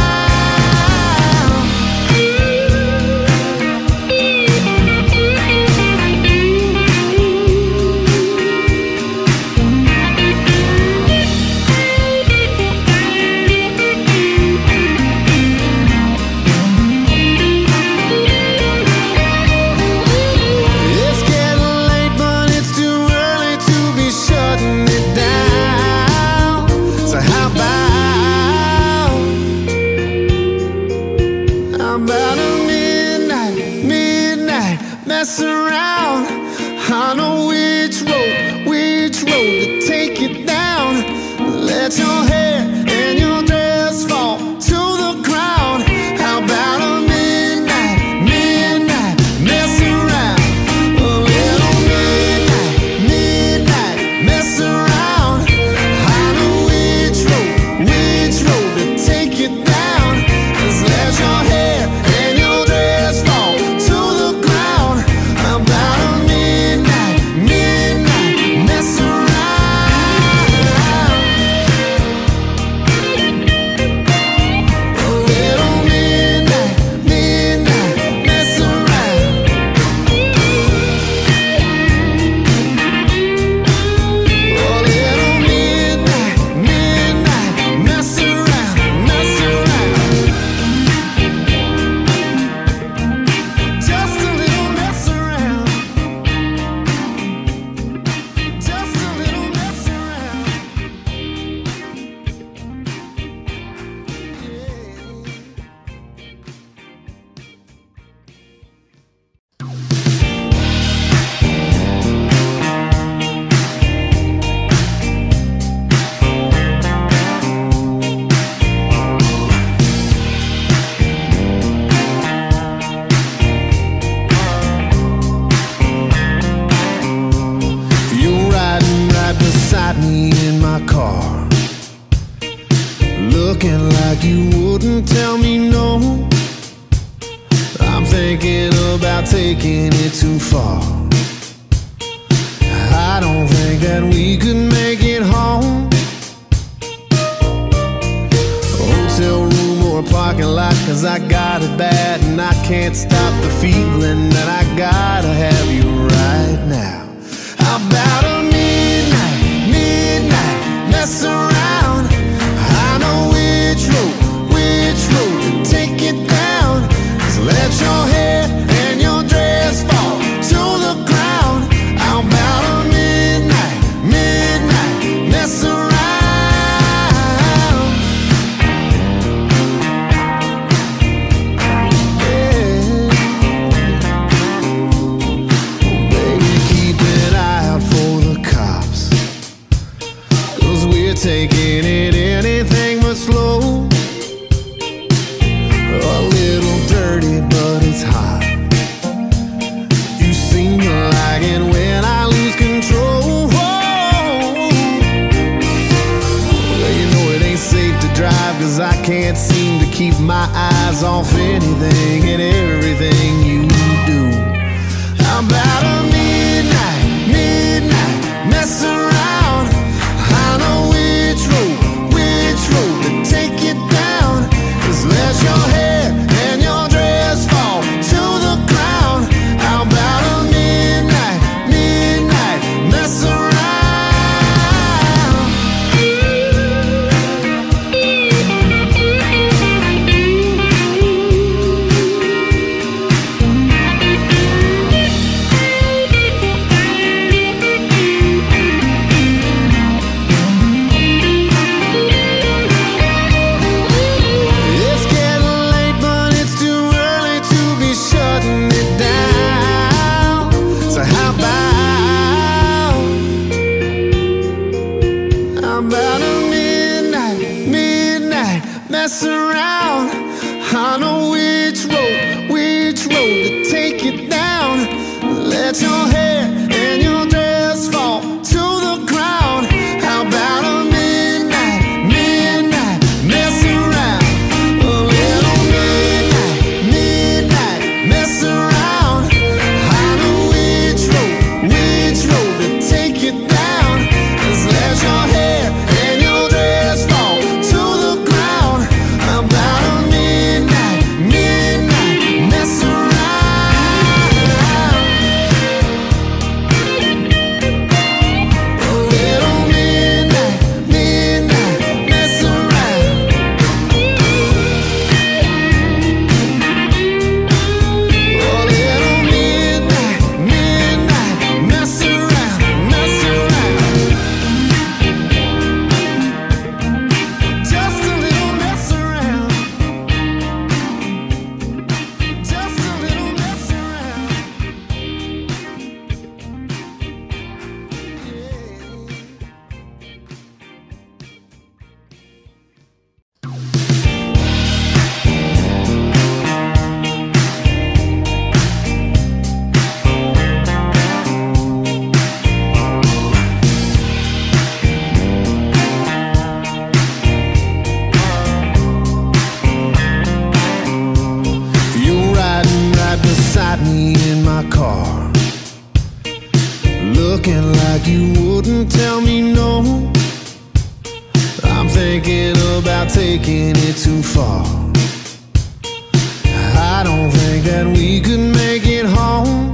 It's getting late, but it's too early to be shutting it down. So how about, how about a midnight, midnight mess around? I know which road, which road to take you down. Let your hair and your dress fall to the ground. How about a midnight, midnight mess around? A little midnight, midnight mess around. I know which road, which road to take you down. Just let your hair and your dress fall to the ground. How about a midnight, midnight mess around? A little midnight, midnight mess around. A little midnight, midnight mess around, mess around. Just a little mess around. Just a little mess around. You're riding right beside me in my car, looking like you wouldn't tell me no. I'm thinking about taking it too far. I don't think that we could make it home. Hotel room or a parking lot, 'cause I got it bad and I can't stop the feeling that I gotta have you right now. How about a midnight, midnight mess around? I know which road, which road to take it down. Just let your hair and your dress fall to the ground. How about a midnight, midnight mess around? Yeah. Baby, keep an eye out for the cops, 'cause we're taking it anything but slow. A little dirty, but it's hot. You seem to like it when I lose control. Well, you know it ain't safe to drive, 'cause I can't seem to keep my eyes off anything and everything you do. How about a midnight, midnight mess around? I know which road, which road to take you down. Just let your hair and your dress fall to the ground. How about a midnight, midnight mess around? mess around. I know which road, which road to take you down. Let your hair and your about taking it too far. I don't think that we could make it home.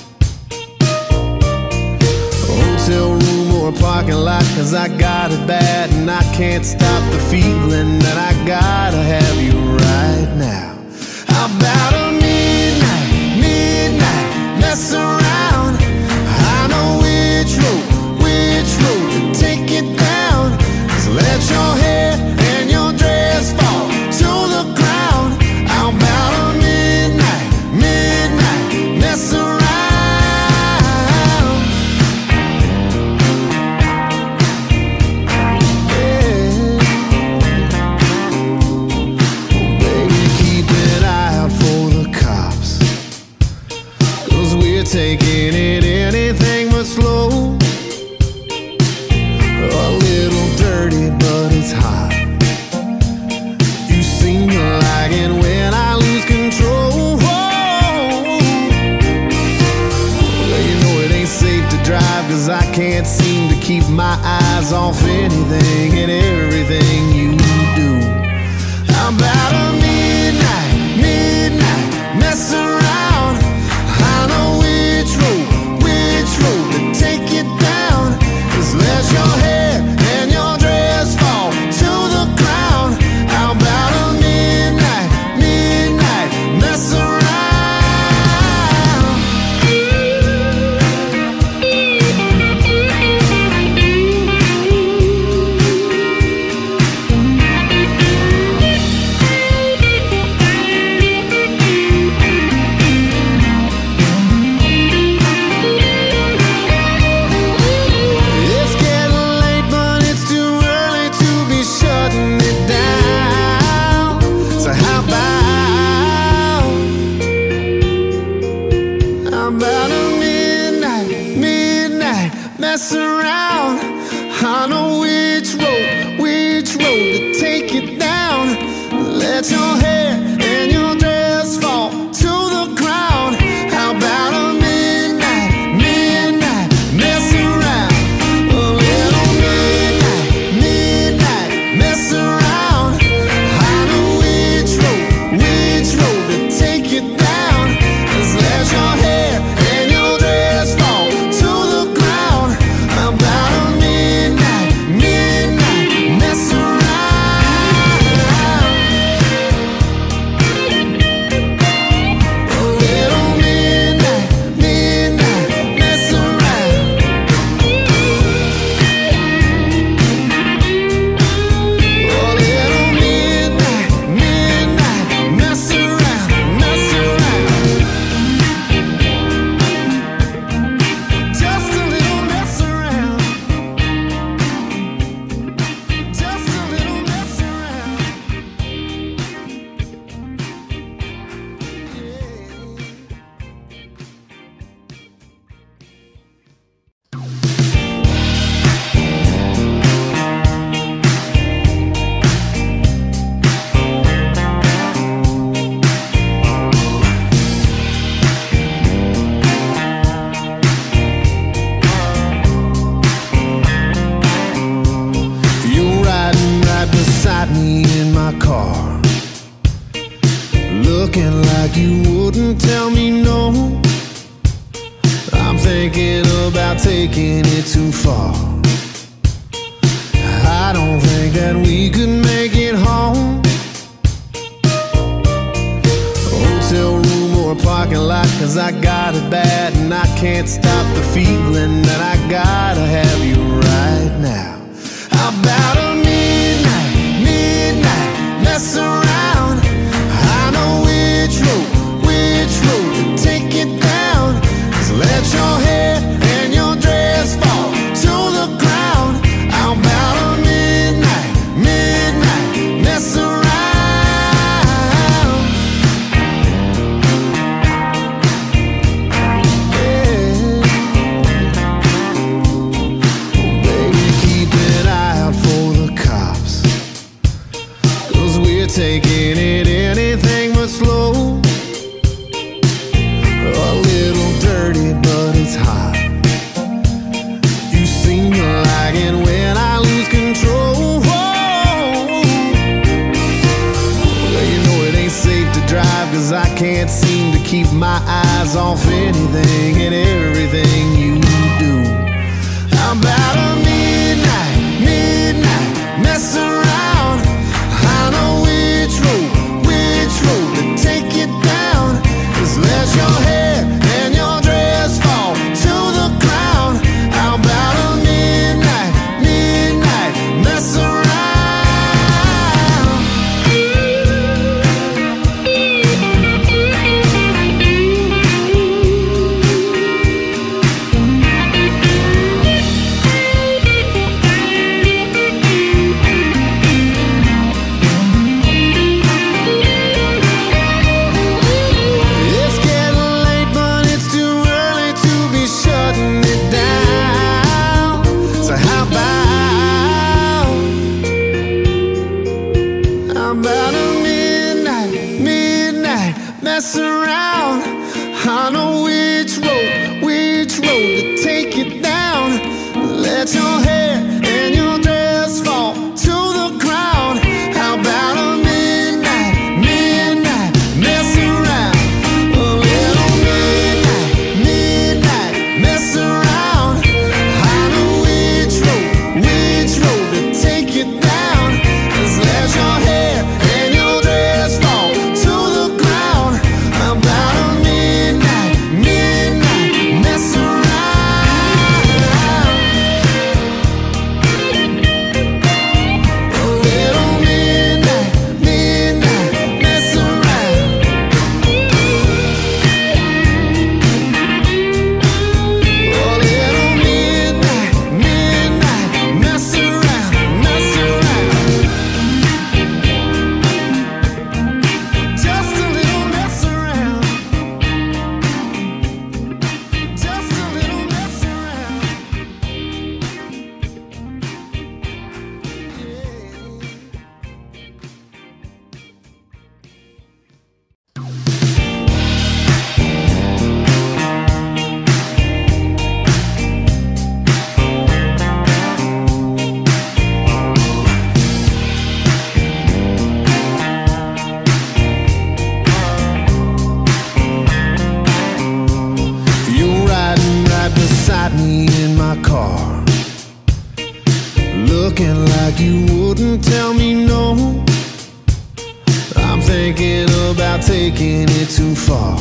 Hotel room or a parking lot, 'cause I got it bad and I can't stop the feeling that I gotta have you right now. How about a midnight, midnight mess around? I know which road, which road to take it down. Just let your hair and your dress fall to the ground. How about a midnight, midnight mess around? Yeah. Baby, keep an eye out for the cops, 'cause we're taking it anything but slow. A little dirty, but it's hot. You seem to like it when I lose control. Well, you know it ain't safe to drive, 'cause I can't seem to keep my eyes off anything and everything you do. How about a midnight, midnight mess around? I know which road, which road to take it down. Just let your hair and your dress fall to the ground. How about a midnight, midnight mess around? It's getting late, but it's too early to be shutting it down. So how about, how about a midnight, midnight mess around? I know which road, which road to take it down. Let your hair and your dress fall to the ground. How about a midnight, midnight mess around? A little midnight, midnight mess around. I know which road, which road to take it down. Just let your hair and your dress fall to the ground. How about a midnight, midnight mess around? A little midnight, midnight mess around. A little midnight, midnight mess around, mess around. Just a little mess around. Just a little mess around. You're riding right beside me in my car, looking like you wouldn't tell me no. I'm thinking about taking it too far. I don't think that we could make it home. Hotel room or a parking lot, 'cause I got it bad and I can't stop the feeling that I gotta have you right now. How about a midnight, midnight mess around? I know which road, which road to take it down. Just let your hair and your dress fall to the ground. How about a midnight, midnight mess around? Yeah. Baby, keep an eye out for the cops, 'cause we're taking it anything but slow. A little dirty, but it's hot. You seem to like it when I lose control. can't seem to keep my eyes off anything and everything you do. How about a midnight, midnight mess around? I know which road, which road to take it down. Just let your hair and your dress fall to the ground. How about a midnight, midnight mess around? Mess around. I know which road, which road to take it down. Let your hair and your dress fall to the ground. How about a midnight, midnight mess around? A little midnight, midnight mess around. I know which road, which road to take it down. Just let your hair and your dress fall to the ground. About a midnight, midnight mess around. A little midnight, midnight mess around. A little midnight, midnight mess around, mess around. Just a little mess around. Just a little mess around. You're riding right beside me in my car, looking like you wouldn't tell me no. I'm thinking about taking it too far.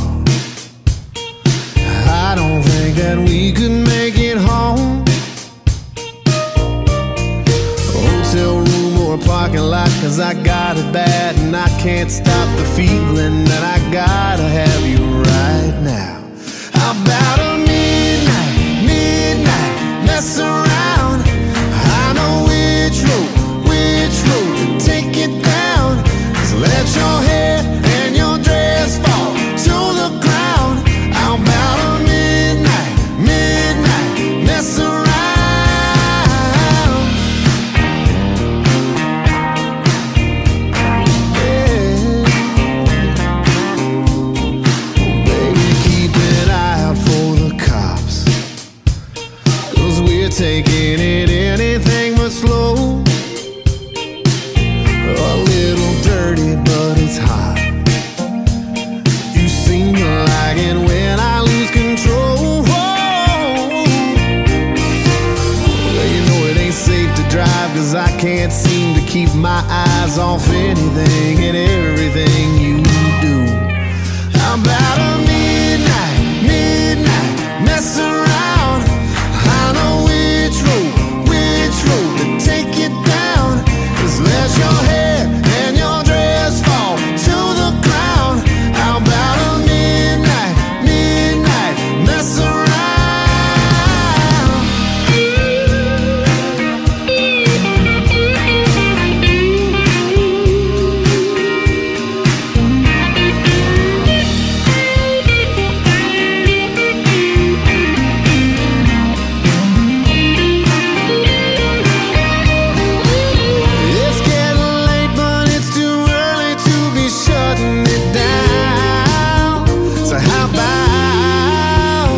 I don't think that we could make it home. Hotel room or a parking lot, 'cause I got it bad and I can't stop the feeling that I gotta have you right now. How about a midnight, midnight mess around? I know which road, which road to take it down. Just let your hair and your dress fall to the ground. How about a midnight, midnight mess around? Yeah. Baby, keep an eye out for the cops, 'cause we're taking it anything but slow. A little dirty, but it's hot. You seem to like it when I lose control. Well, you know it ain't safe to drive, 'cause I can't seem to keep my eyes off anything and everything you do. How about a midnight, midnight mess around? I know which road, which road to take it down. Just let your hair and your dress fall to the ground. How about a midnight, midnight mess around? It's getting late, but it's too early to be shutting it down. So how about,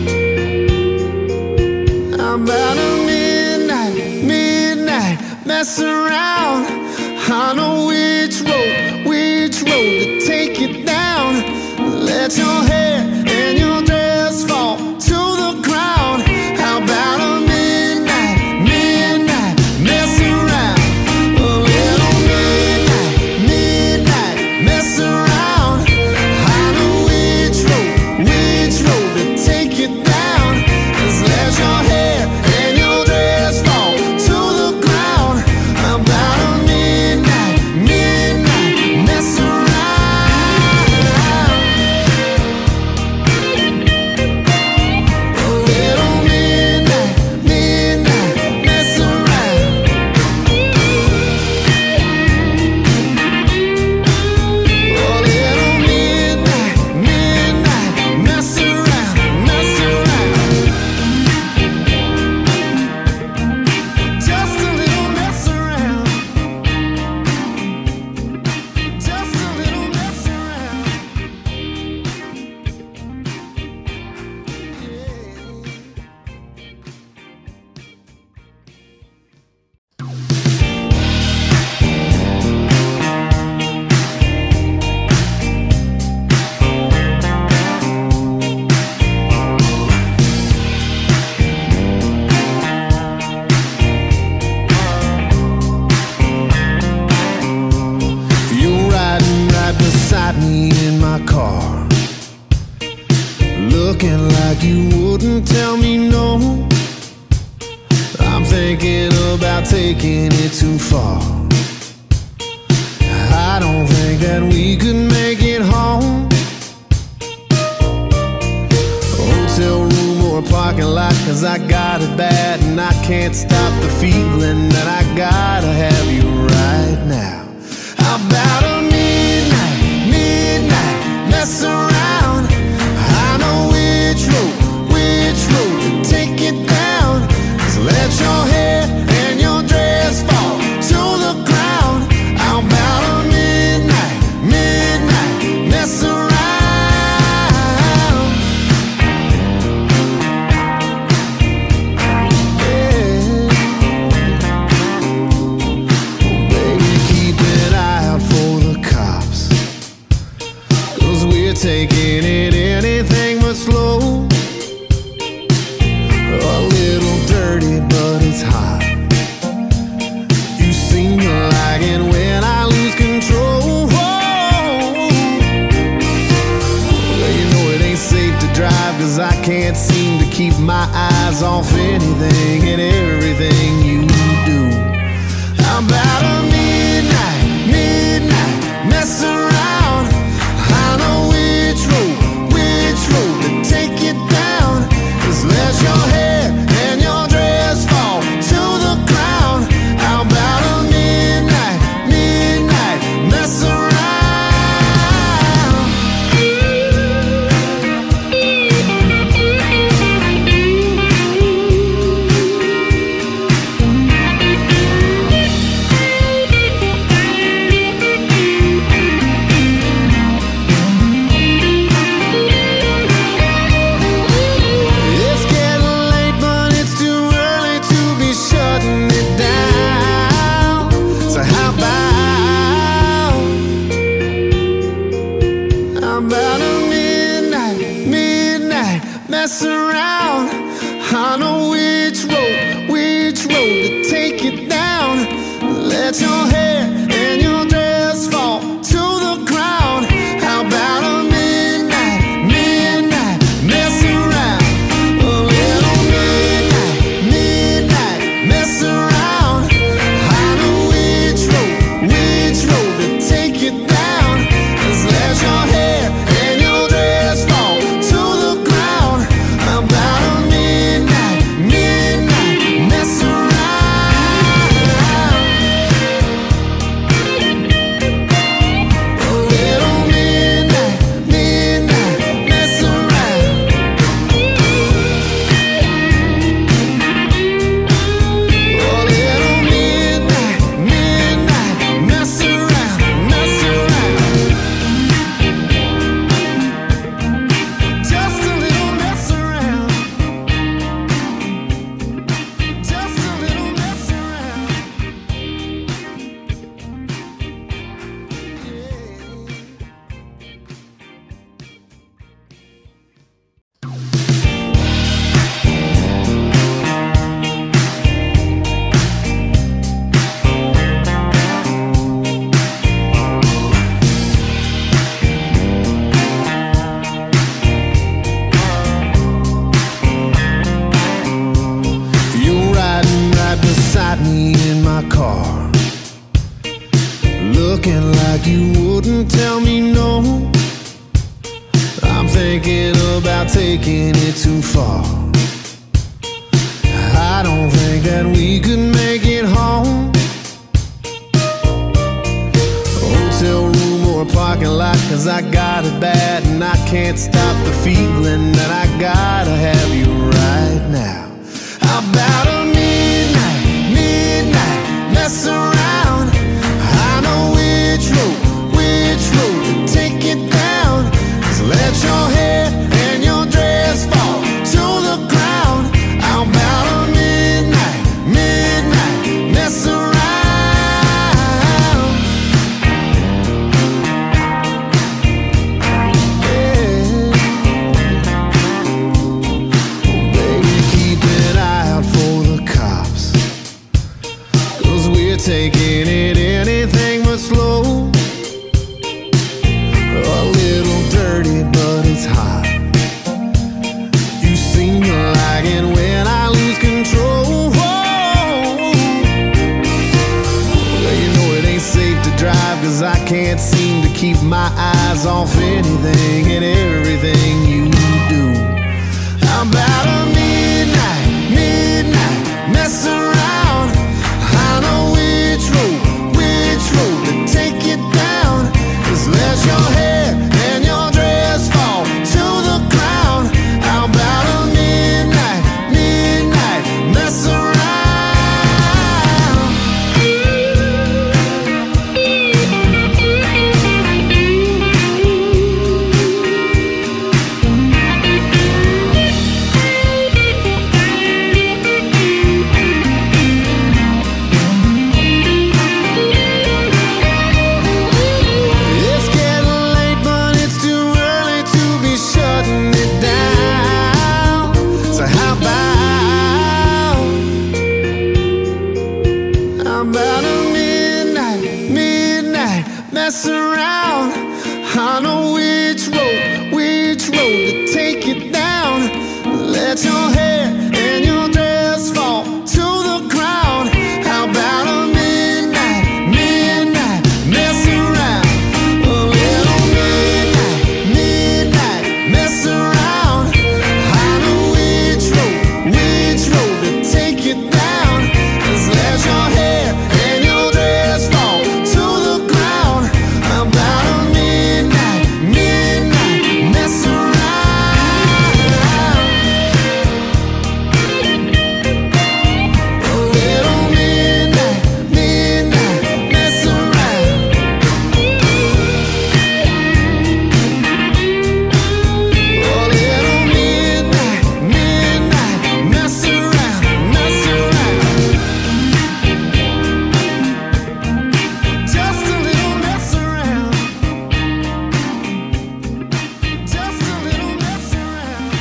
how about a midnight, midnight mess around? I know which road, which road to take it down. Let your hair and your dress fall to the ground. How about a midnight, midnight mess around? A little midnight, midnight mess around. I know which road, which road to take you down. Just let your hair and your dress fall to the ground. How about a midnight, midnight mess around? Beside me in my car, looking like you wouldn't tell me no. I'm thinking about taking it too far. I don't think that we could make it home. Hotel room or a parking lot, 'cause I got it bad and I can't stop the feeling that I gotta have you right now. How about a midnight, midnight mess around? I know which road, which road to take it down. Just let your hair and your dress fall to the ground. How about a midnight, midnight mess around? Yeah. Baby, keep an eye out for the cops, 'cause we're taking it anything but slow. A little dirty, but it's hot. You seem to like it when I lose control. Well, you know it ain't safe to drive, 'cause I can't seem to keep my eyes off anything and everything you do. How about a midnight, midnight mess around? I know which road, which road to take it down. Just let your hair and your dress fall to the ground. How about a midnight, midnight mess around? Looking like you wouldn't tell me no. I'm thinking about taking it too far. I don't think that we could make it home. Hotel room or a parking lot, 'cause I got it bad and I can't stop the feeling that I gotta have you right now. How about a midnight, midnight mess around? I know which road, which road to take it down. Just let your hair and your dress fall to the ground. How about a midnight, midnight mess around? Yeah. Oh, baby, keep an eye out for the cops, 'cause we're taking it anything but slow. A little dirty, but it's hot. You seem to like it when I lose control. Well, you know it ain't safe to drive, 'cause I can't seem to keep my eyes off anything and everything you do. How about a midnight, midnight mess around? I know which road, which road to take it down. Just let your hair and your dress fall to the ground. How about a midnight, midnight mess around? It's getting late, but it's too early to be shutting it down. So how about, how about a midnight, midnight mess around? I know which road, which road to take it down. Let your hair and your dress fall to the ground. How about a midnight, midnight mess around? A little midnight, midnight mess around. I know which road, which road to take it down. Just let your hair and your dress fall to the ground. How about a midnight, midnight mess around? A little midnight, midnight mess around. A little midnight, midnight mess around, mess around. Just a little mess around. Just a little mess around.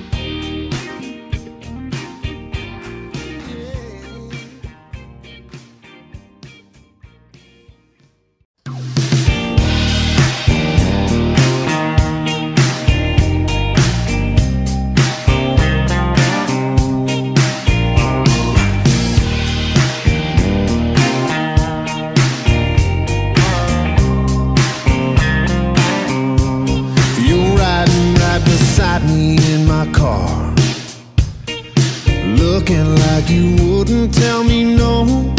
You're riding right beside me in my car, looking like you wouldn't tell me no.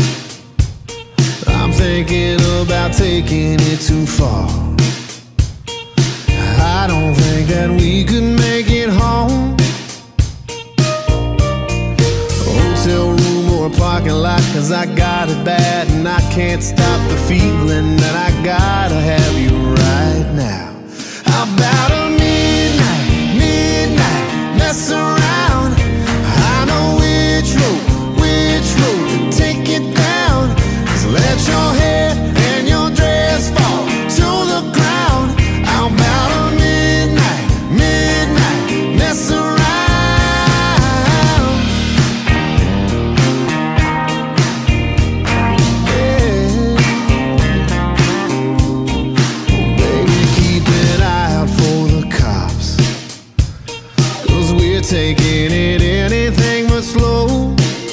I'm thinking about taking it too far. I don't think that we could make it home. Hotel room or a parking lot, 'cause I got it bad and I can't stop the feeling that I gotta have you right now. How about a midnight, midnight mess around? I know which road, which road to take it down. Just let your hair and your dress fall to the ground. How about a midnight, midnight mess around? Yeah. Oh, baby, keep an eye out for the cops, 'cause we're taking it anything but slow.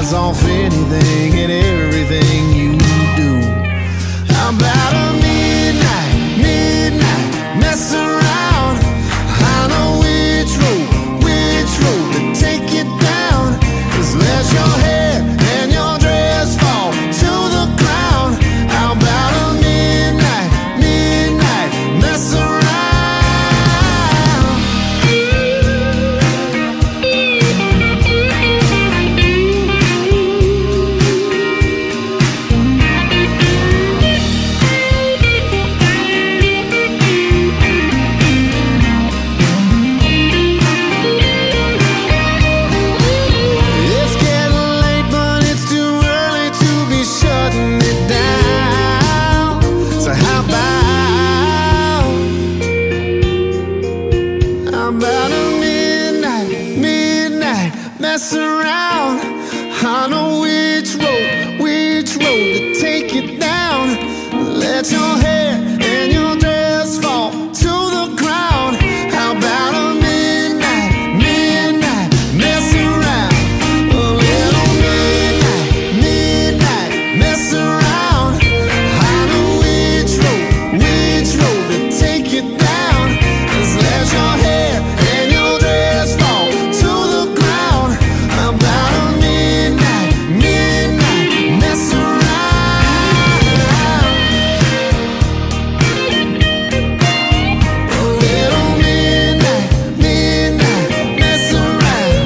eyes off anything and everything you do. How about a midnight, midnight mess around? I know which road, which road to take it down. Just let your hair and your dress fall to the ground. How about a midnight, midnight mess around? Mess around. I know which road, which road to take it down. Let your hair and your dress fall to the ground. How about a midnight, midnight mess around? A little midnight, midnight mess around. I know which road, which road to take it down. Just let your hair and your dress fall to the ground. About a midnight, midnight mess around. A little midnight, midnight mess around.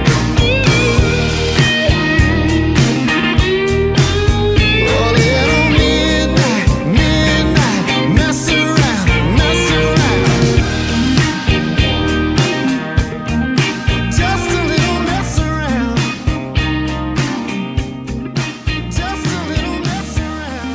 A little midnight, midnight mess around, mess around. Just a little mess around. Just a little mess around.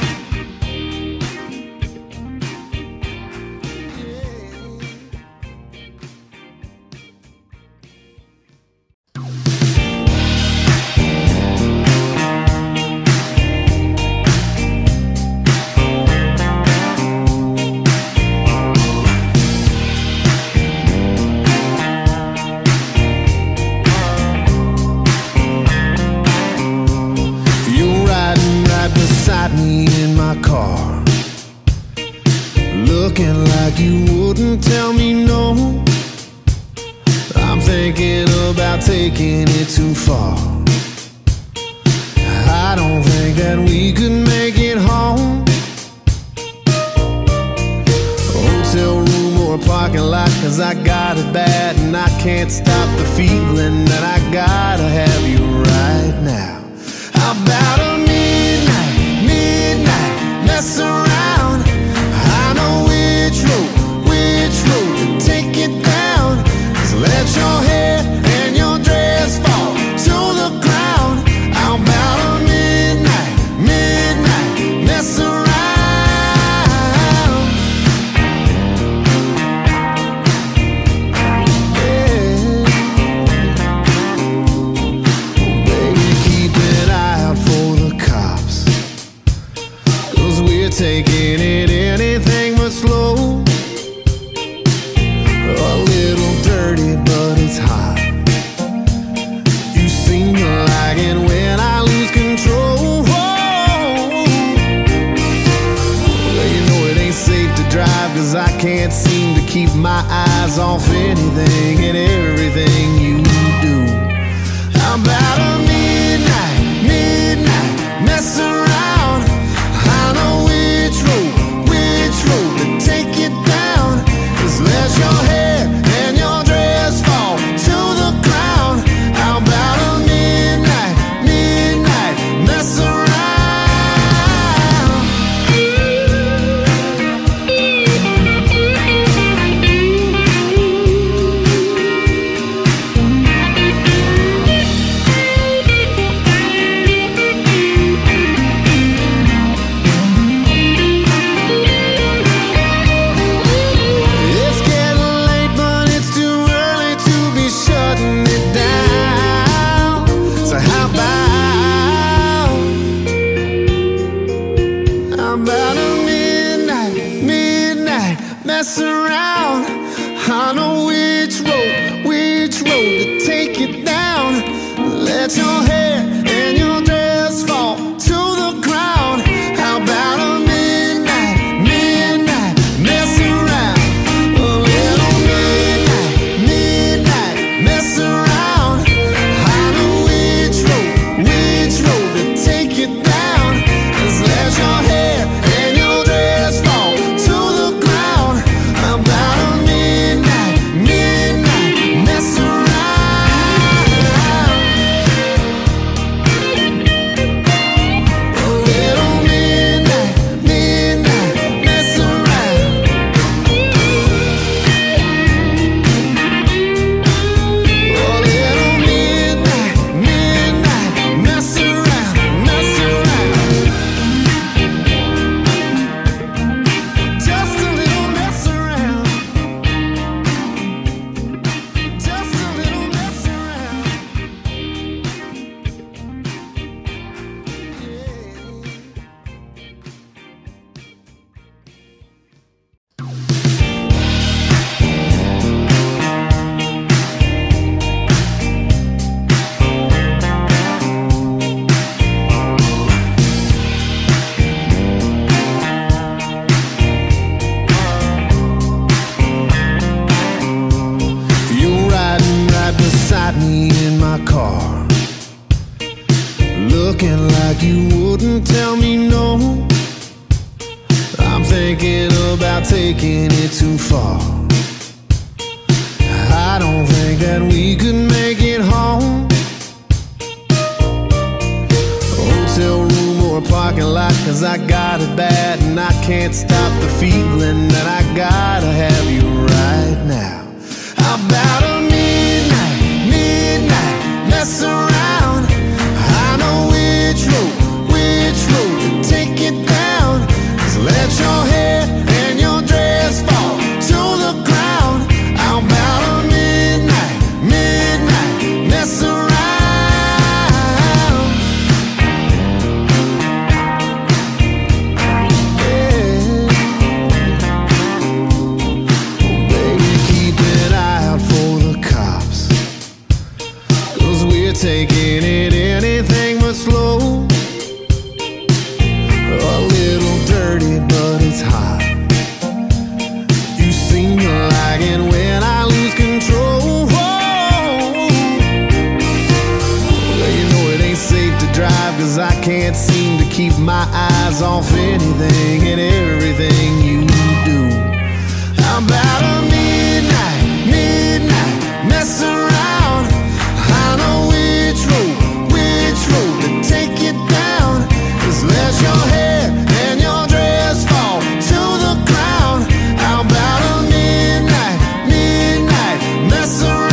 You're riding right beside me in my car, looking like you wouldn't tell me no. I'm thinking about taking it too far. I don't think that we could make it home. Hotel room or a parking lot, 'cause I got it bad and I can't stop the feeling that I gotta have you right now. How about a midnight, midnight mess around? I know which road, which road to take it down. Just let your hair and your dress fall to the ground. How about a midnight, midnight mess around? Yeah. Baby, keep an eye out for the cops, 'cause we're taking it anything but slow. A little dirty, but it's hot. You seem to like it when I lose control. Well, you know it ain't safe to drive, 'cause I can't seem to keep my eyes off anything and everything you do. How about a midnight, midnight mess around? I know which road, which road to take it down. Just let your hair and your dress fall to the ground. How about a midnight, midnight mess around? It's getting late, but it's too early to be shutting it down. So how about, how about a midnight, midnight mess around? I know which road, which road to take it down. Let your hair and your wouldn't tell me no. I'm thinking about taking it too far. I don't think that we could make it home. Hotel room or a parking lot, 'cause I got it bad and I can't stop the feeling that I gotta have you right now. How about a midnight, midnight mess around? I know which road, which road to take it down. Just let your hair and your dress fall to the ground. How about a midnight, midnight mess around? Taking it anything but slow. A little dirty, but it's hot. You seem to like it when I lose control. Well, you know it ain't safe to drive, 'cause I can't seem to keep my eyes off anything and everything you do. How about a midnight, midnight mess around? I know which road, which road to take it down. Just let your hair and your dress fall to the ground. How about a midnight, midnight mess around?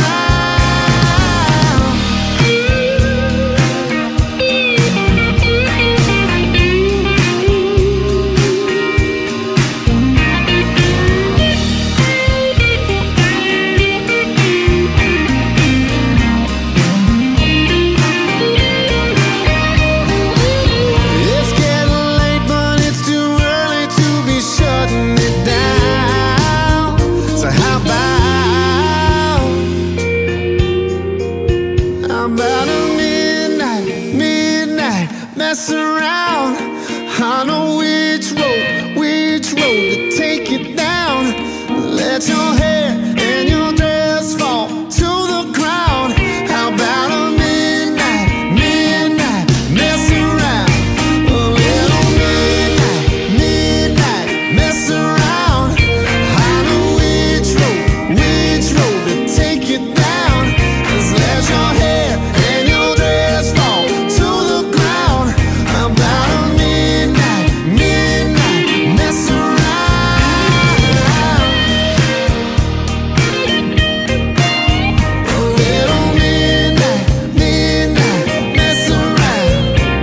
Mess around. I know which road, which road to take it down. Let your hair and your dress fall to the ground. How about a midnight, midnight mess around? A little midnight, midnight mess around. I know which road, which road to take it down. Just let your hair and your dress fall to the ground. About a midnight, midnight mess around. A little midnight, midnight mess around.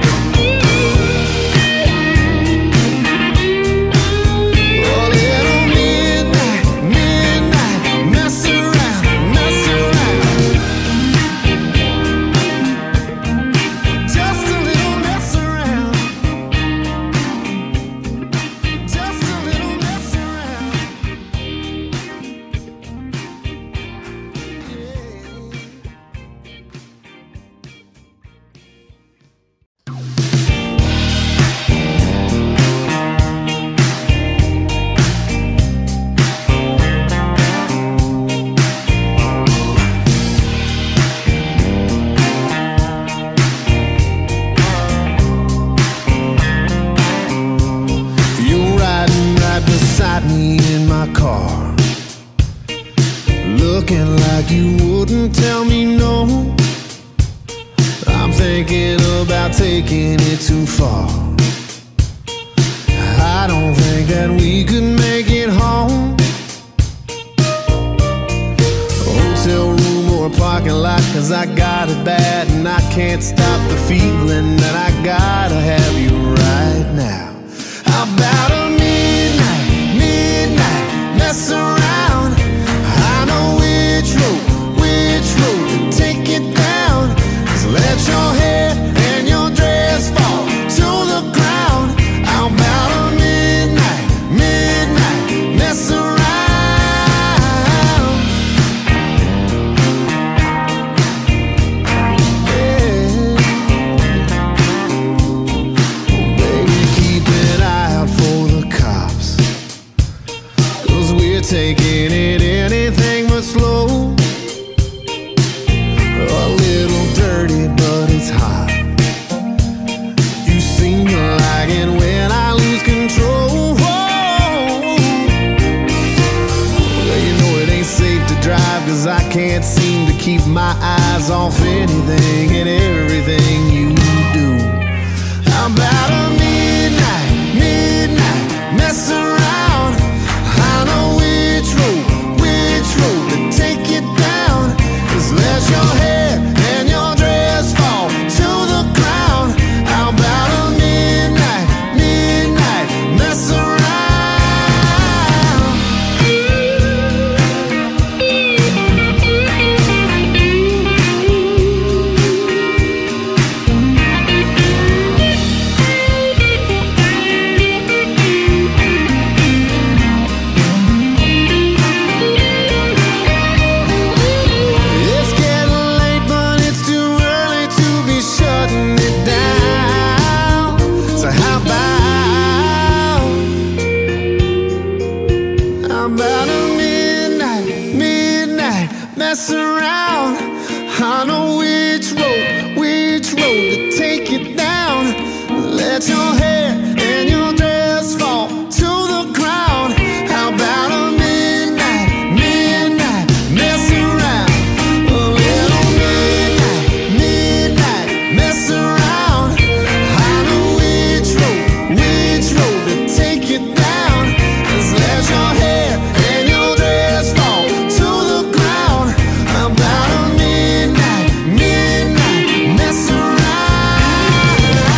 A little midnight, midnight mess around, mess around. Just a little mess around. Just a little mess around. You're riding right beside me in my car, looking like you wouldn't tell me no. I'm thinking about taking it too far. I don't think that we could make it home. Hotel room or a parking lot, 'cause I got it bad and I can't stop the feeling that I gotta have you right now. How about a midnight, midnight mess around? I know which road, which road to take it down. Just let your hair and your dress fall to the ground. How about a midnight, midnight mess around? Yeah. my eyes off anything and everything you do. How about a midnight, midnight mess around? I know which road, which road to take it down. Just let your hair and your dress fall to the ground. How about a midnight, midnight mess around? Mess around. I know which road, which road to take it down. Let your hair and your dress fall to the ground. How about a midnight, midnight mess around? A little midnight, midnight mess around. I know which road, which road to take it down. Just let your hair and your dress fall to the ground. About a midnight, midnight mess around.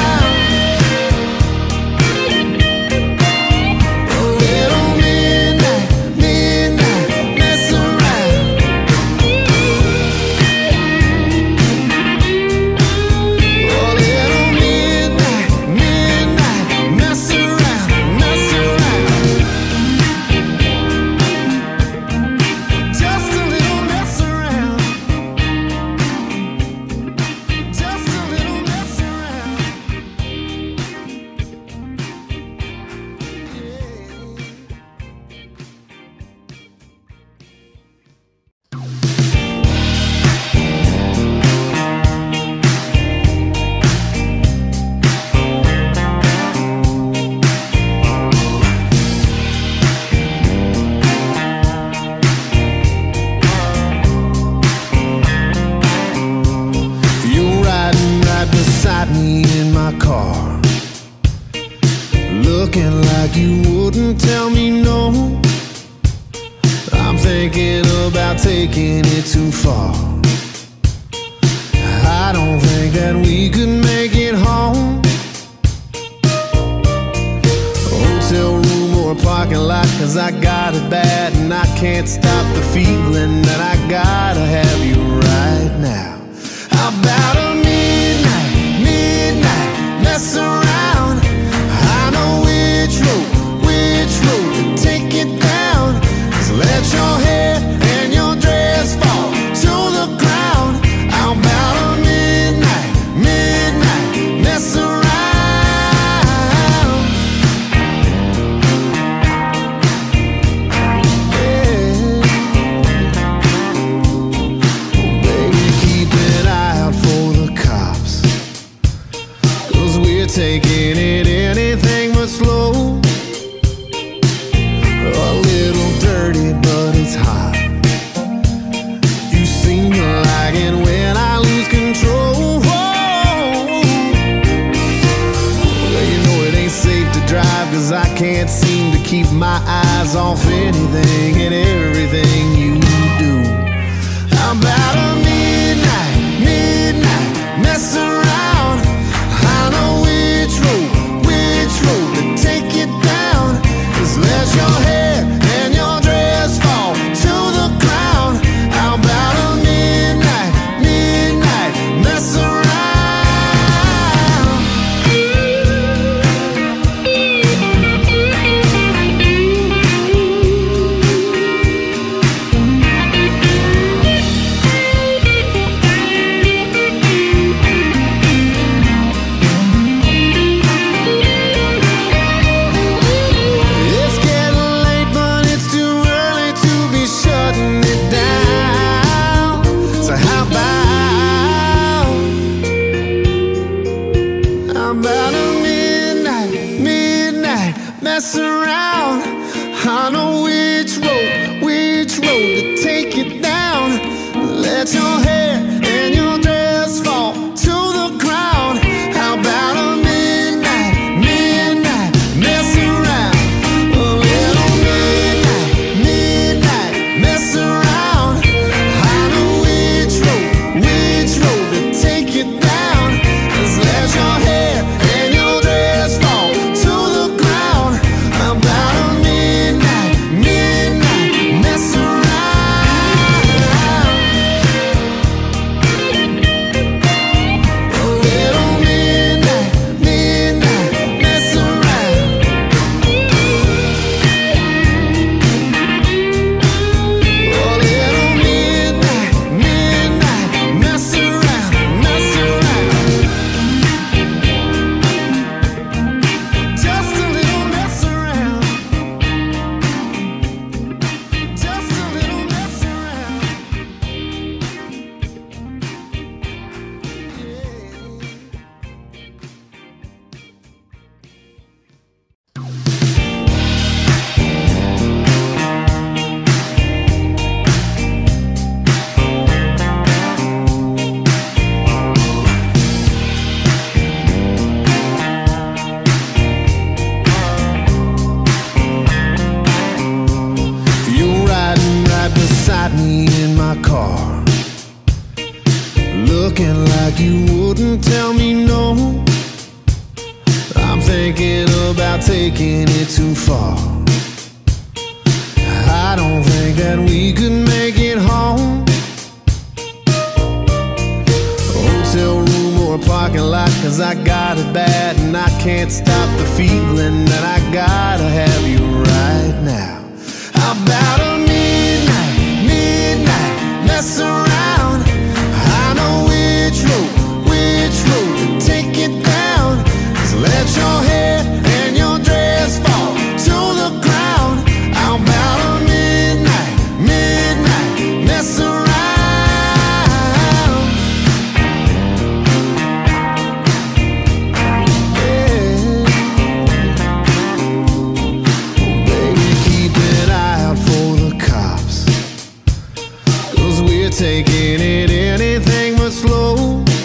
A little midnight, midnight mess around. A little midnight, midnight mess around, mess around. Just a little mess around. Just a little mess around. You're riding right beside me in my car, looking like you wouldn't tell me no. I'm thinking about taking it too far. I don't think that we could make it home. Hotel room or a parking lot, 'cause I got it bad and I can't stop the feeling that I gotta have you right now. How about a midnight, midnight mess around? I know which road, which road to take it down. Just let your hair and your dress fall to the ground. How about a midnight, midnight mess around? Yeah. Baby, keep an eye out for the cops, 'cause we're taking it anything but slow. A little dirty, but it's hot. You seem to like it when I lose control. Well, you know it ain't safe to drive, 'cause I can't seem to keep my eyes off anything and everything you do. How about a midnight, midnight mess around? I know which road, which road to take it down. Just let your hair and your dress fall to the ground. How about a midnight, midnight mess around? It's getting late, but it's too early to be shutting it down. So how about, how about a midnight, midnight mess around? I know which road, which road to take it down. Let your hair thinking about taking it too far. I don't think that we could make it home. Hotel room or a parking lot, 'cause I got it bad and I can't stop the feeling that I gotta have you right now. How about a midnight, midnight mess around? I know which road, which road to take it down. Just let your hair and your dress fall to the ground. How about a midnight, midnight mess around? Taking it anything but slow.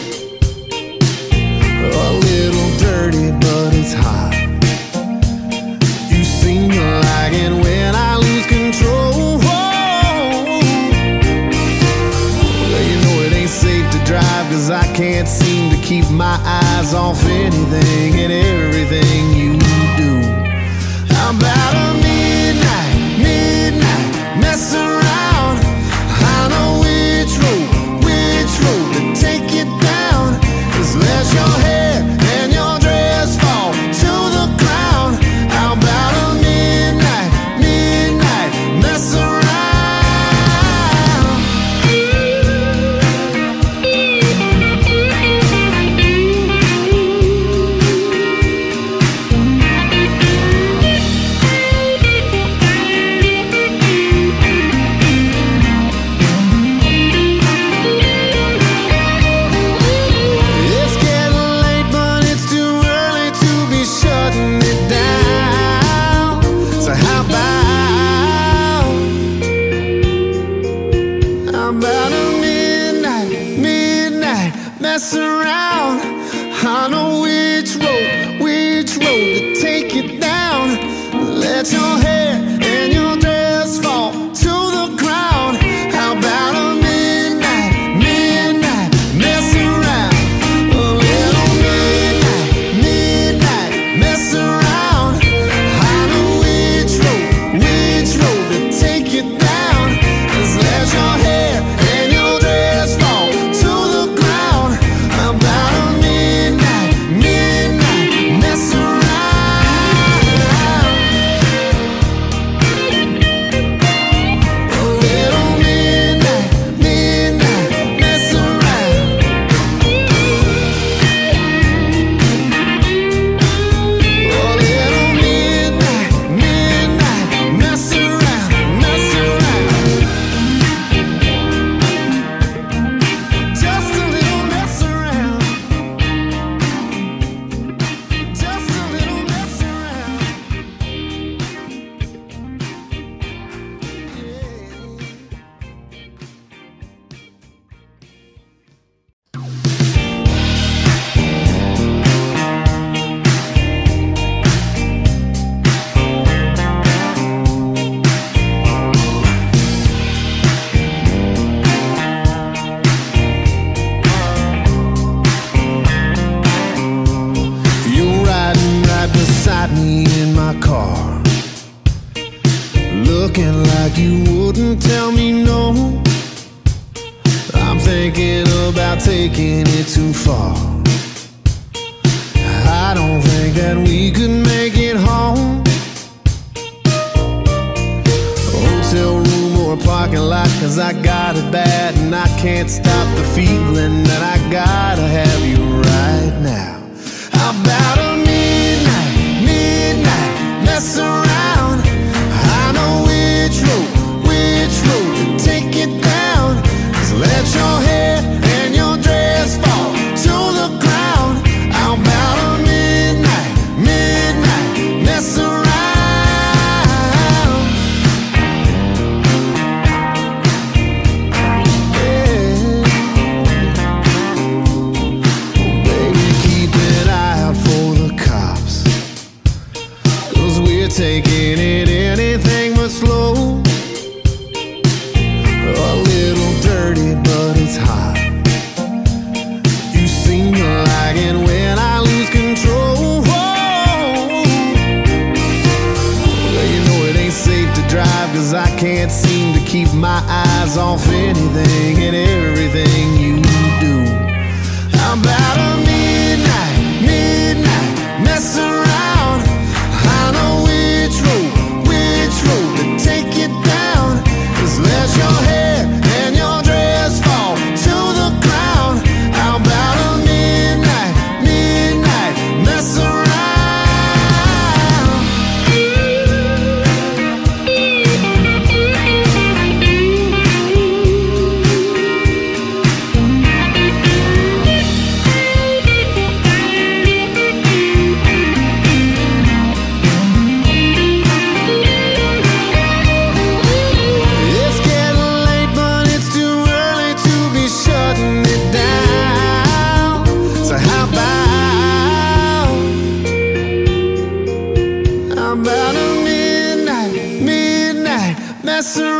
A little dirty, but it's hot. You seem to like it when I lose control. Well, you know it ain't safe to drive, 'cause I can't seem to keep my eyes off anything and everything you do. How about a midnight, midnight mess around? I know which road, which road to take it down. Just let your hair and your dress fall to the ground. How about a midnight, midnight mess around? Mess around. I know which road, which road to take it down. Let your hair and your dress fall to the ground. How about a midnight, midnight mess around? A little midnight, midnight mess around. I know which road, which road to take it down. Just let your hair and your dress fall to the ground. About a midnight, midnight mess around. A little midnight, midnight mess around. A little midnight, midnight mess around, mess around. Just a little mess around. Just a little mess around. You're riding right beside me in my car, looking like you wouldn't tell me no. I'm thinking about taking it too far. I don't think that we could make it home. Hotel room or a parking lot, 'cause I got it bad and I can't stop the feeling that I gotta have you right now. How about a midnight, midnight mess around? I know which road, which road to take it down. Just let your hair and your dress fall to the ground. How about a midnight, midnight mess around? Yeah. Baby, keep an eye out for the cops, 'cause we're taking it anything but slow. A little dirty, but it's hot. You seem to like it when I lose control. Whoa. can't seem to keep my eyes off anything and everything you do. How about a midnight, midnight mess around? I know which road, which road to take it down. Just let your hair and your dress fall to the ground. How about a midnight, midnight mess around? About a midnight, midnight mess around.